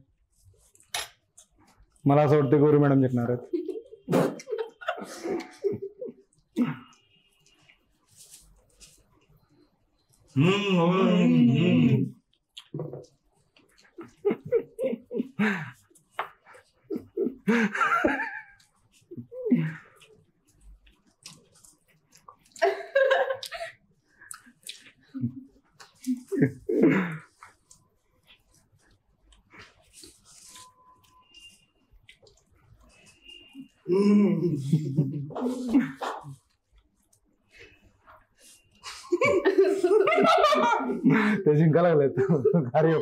मला असं वाटतं गौरी मॅडम जिंकणार आहेत. ते जिंका लागले अरे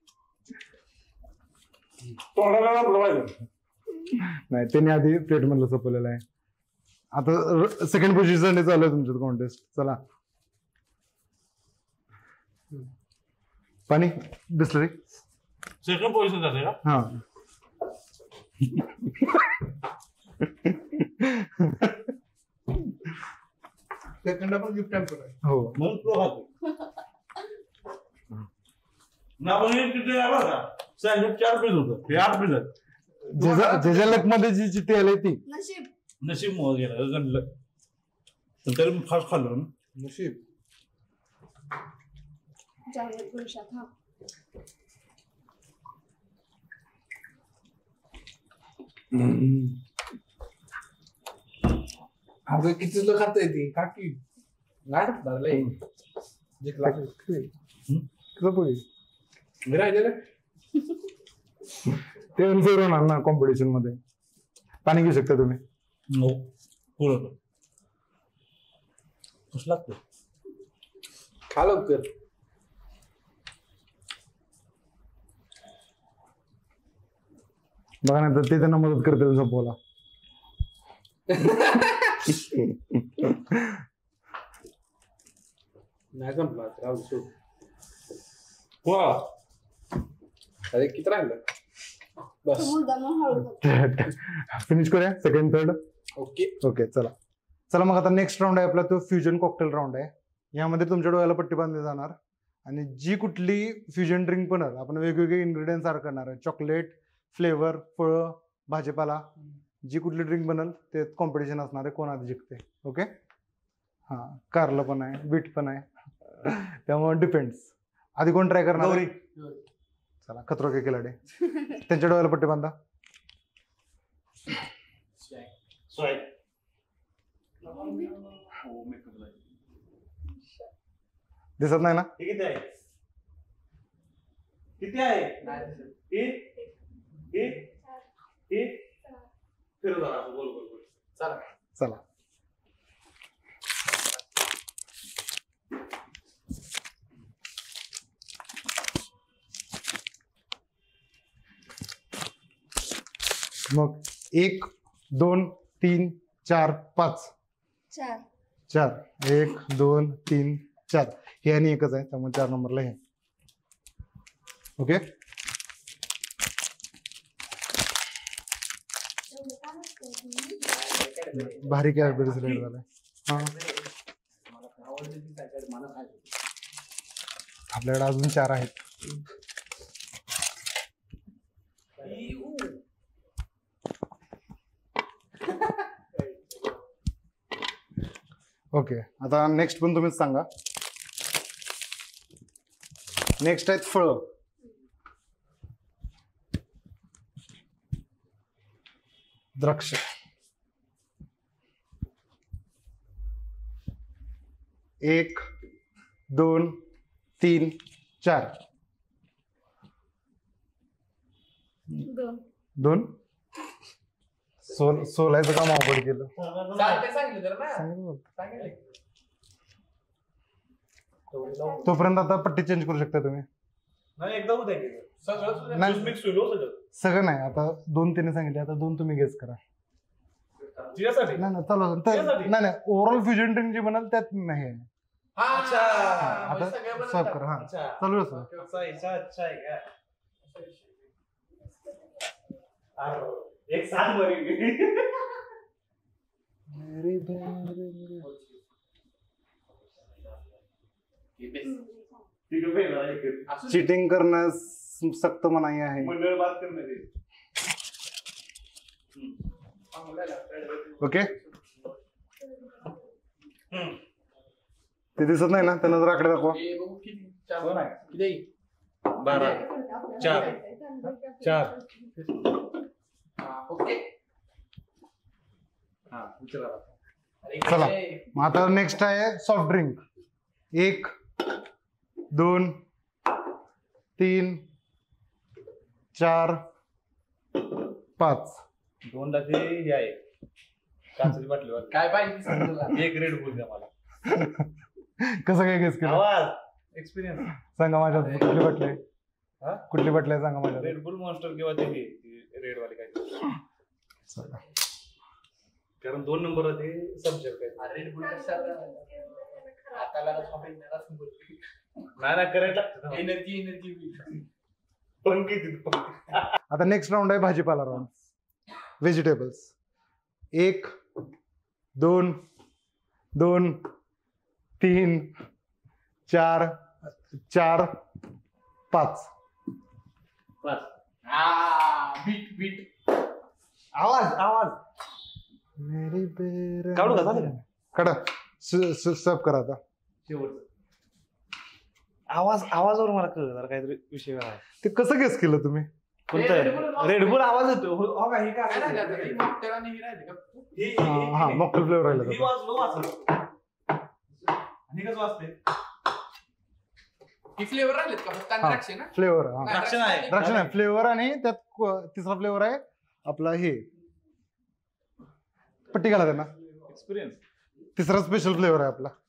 नाही, त्यांनी आधी प्लेट मधलं सोपवलेलं आहे. आता सेकंड पोझिशन चालू आहे तुमच्यात कॉन्टेस्ट. चला पाणी बिस्लरी सेकंड पोझिशन झाले का? हा. सेकंड आपण गिफ्ट टेम्पर आहे. हो म्हणून तो खातो ना. पण हे किती आहे बघा, सँडविच चार पीस होतं, हे आठ पीस आहेत. ज्याच्या ज्याच्या लक मध्ये जी चिठ्ठी आली ती नशीब. नशीब मोह गेलं गणलं, पण तरी मी फास्ट खाल्लो ना. नशीब. जाऊयात पुरुषात. हा अगं किती लोक खाता येते काकी नाही टाकणार लय. जिंकला मी राहिलेलं ते अनफेअर होणार ना कॉम्पिटिशन मध्ये. पाणी घेऊ शकता तुम्ही. हो पुरं कसं लागतं. खा लवकर. बघा ना, तर ते त्यांना मदत करतील झोपवायला. नाही जमला राहू सोड. वा अरे किती राहिलं बस. फिनिश करूया सेकंड थर्ड. ओके. ओके चला चला मग आता नेक्स्ट राऊंड आहे आपला, तो फ्युजन कॉकटेल राऊंड आहे. यामध्ये तुमच्या डोळ्याला पट्टी बांधली जाणार आणि जी कुठली फ्युजन ड्रिंक बनल आपण वेगवेगळे इन्ग्रेडियंट्स ऍड करणार आहे. चॉकलेट, फ्लेवर, फळं, भाजीपाला, जी कुठली ड्रिंक बनल ते कॉम्पिटिशन असणार आहे, कोण आधी जिंकते. ओके. हा कारलं पण आहे, बीट पण आहे, त्यामुळे डिपेंड्स. आधी कोण ट्राय करणार आहे? चला खतरो के खिलाडी. त्यांच्या डोळ्याला पट्टी बांधा. दिसत नाही ना? किती आहे किती आहे एक एक एक फिरत राहा गोल गोल गोल. चला चला मग एक दोन तीन चार पाच. चार. चार. एक दोन तीन चार. हे आणि एकच आहे त्यामुळे चार नंबरला हे. ओके. भारी कॅडबरी सिलेक्ट झालाय. हा आपल्याकडे अजून चार आहेत. ओके आता नेक्स्ट पण तुम्हीच सांगा. नेक्स्ट आहेत फळ. द्राक्ष, एक दोन तीन चार दोन दोन सोल सोलायचं काम अवघड केलं चालतंय सांगितलं जरा ना सांगितलं. सांगितलं तोपर्यंत आता पट्टी चेंज करू शकता तुम्ही नाही एकदा होत आहे सगळं नाही. मिक्स होईल हो सगळं सगळं नाही आता दोन तिने सांगितले आता दोन तुम्ही गेस करा तुझ्यासाठी नाही नाही चालू असेल. तर त्यासाठी? नाही नाही ओव्हरऑल फ्युजन ड्रिंक जे म्हणाल त्यात नाही आहे. हा अच्छा. म्हणजे आता सगळं बनवतात. सर्व करा हा अच्छा चालू असं अच्छा अच्छा अच्छा आहे का अरे, एक साथ मरेंगे ठीक आहे पहिला एक असू दे. चिटिंग करणं सक्त मनाई आहे. मंडळ बात करणार आहे. ओके ते दिसत नाही ना त्यांना जर आकडे दाखवा. हे बघू किती चार कोण आहे? किती आहे? बारा चार चार हा, ओके हा विचारा अरे, चला. हे- मग आता नेक्स्ट आहे सॉफ्ट ड्रिंक. एक दोन तीन चार पाच. दोनदा ते हे आहे काचेची बाटली वाली. काय पाहिजे ते सांग तुला. एक रेड बुल द्या मला कसं काय गेस केलं आवाज एक्सपिरियन्स सांगा माझ्या कुठली बाटली आहे? हा? कुठली बाटली आहे सांगा माझ्या. रेड बुल मॉन्स्टर किंवा ते रेड वाले काय चला. कारण दोन नंबर ते सब्जेक्ट आहे अरे, Red Bull कशाला? हाताला का झोप येणार असं बोलतो. नाही ना करंट लागतं एनर्जी एनर्जी पंखी तिथे पंखी आता नेक्स्ट राऊंड आहे भाजीपाला राऊंड. व्हेजिटेबल्स. एक दोन दोन तीन चार चार पाच. पाच हा बीट बीट आवाज आवाज मेरी बेर काढू का? चालेल. काढा. सर्व करा आता. शेवटचं आवाज आवाजावर मला कळलं जरा काहीतरी विषय आहे ते कसं गेस केलं तुम्ही? कोणतं रेडबुल आवाज येतो हो हो का हे काय काय असं? राहिलं आता? ते cocktail आणि हे राहिलं का? हे- हा हे- हा हे- मॉकटेल फ्लेवर राहिला हे आता. वाजलो वाचलं आणि कसं वाजते ही फ्लेवर राहिलेत का फक्त आणि हा. द्राक्षे ना फ्लेवर हा नाही, द्राक्ष नाही. द्राक्ष नाही फ्लेवर आणि त्यात क- तिसरा फ्लेवर आहे आपला हे पट्टी घाला त्यांना. एक्सपिरियन्स तिसरा स्पेशल फ्लेवर आहे आपला.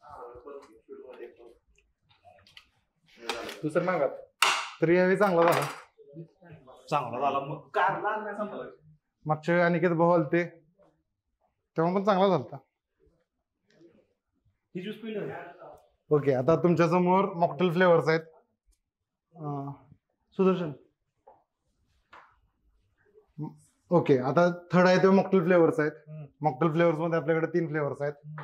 दुसरं मागा तरी यावेळी चांगला झाला. चांगला झाला मग कारला नाही संपला मागच्या वेळी अनिकेत भाऊ आलते तेव्हा पण चांगला झालता. ही ज्यूस पिलं ओके आता तुमच्या समोर मॉकटेल फ्लेवर्स आहेत. अं, सुदर्शन. ओके आता थर्ड आहे ते मॉकटेल फ्लेवर्स आहेत. हम्म. मॉकटेल फ्लेवर्स मध्ये आपल्याकडे तीन फ्लेवर्स आहेत.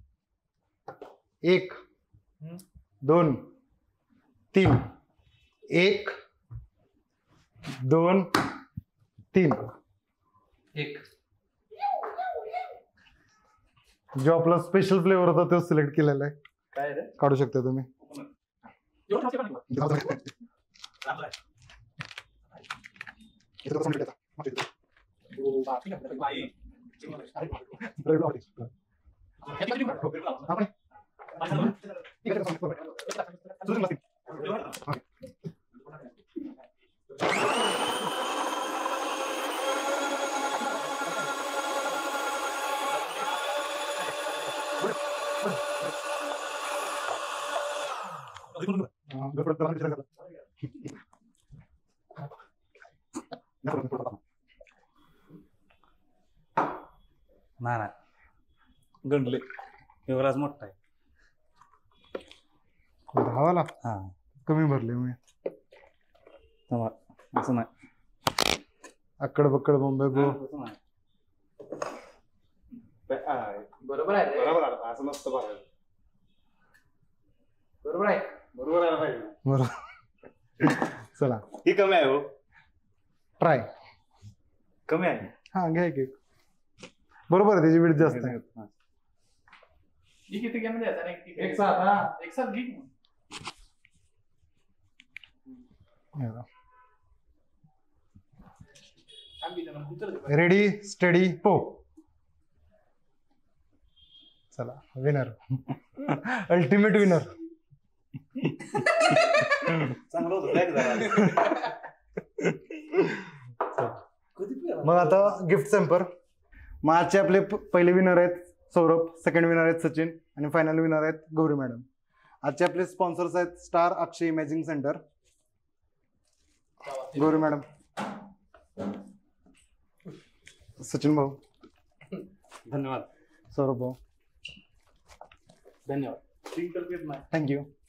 एक हम्म. दोन तीन. एक दोन तीन. एक जो आपला स्पेशल फ्लेवर होता तो सिलेक्ट केलेला आहे. काय रे काढू शकता तुम्ही. नाही नाही गंडले युवराज मोठा आहे. धावाला हा कमी भरले मी. तेव्हा असं नाही अक्कड बक्कड बॉम्बे गो. तसं नाही. बरोबर आहे रे. बरोबर आला असं नसतं बरं बरोबर आहे बरोबर आला पाहिजे बरोबर. चला ही कमी आहे हो ट्राय. कमी आहे हा घ्या की. बरोबर आहे त्याची वेळ जास्त आहे. हा. ही किती गेम द्यायचा आणि एक- एक साथ, हा. एक साथ घे की. थांब इथं मग उतर दे. रेडी स्टडी पो. चला विनर अल्टिमेट विनर चांगलं होतं बॅग जरा. कधी पिला? मग आता गिफ्ट सॅम्पर. मग आजचे आपले प- पहिले विनर आहेत सौरभ, सेकंड विनर आहेत सचिन आणि फायनल विनर आहेत गौरी मॅडम. आजचे आपले स्पॉन्सर्स आहेत star Akshay imaging centre. Gauri madam, Sachin भाऊ, धन्यवाद सौरभ भाऊ, धन्यवाद. तीन तर पेत नाही. थँक्यू.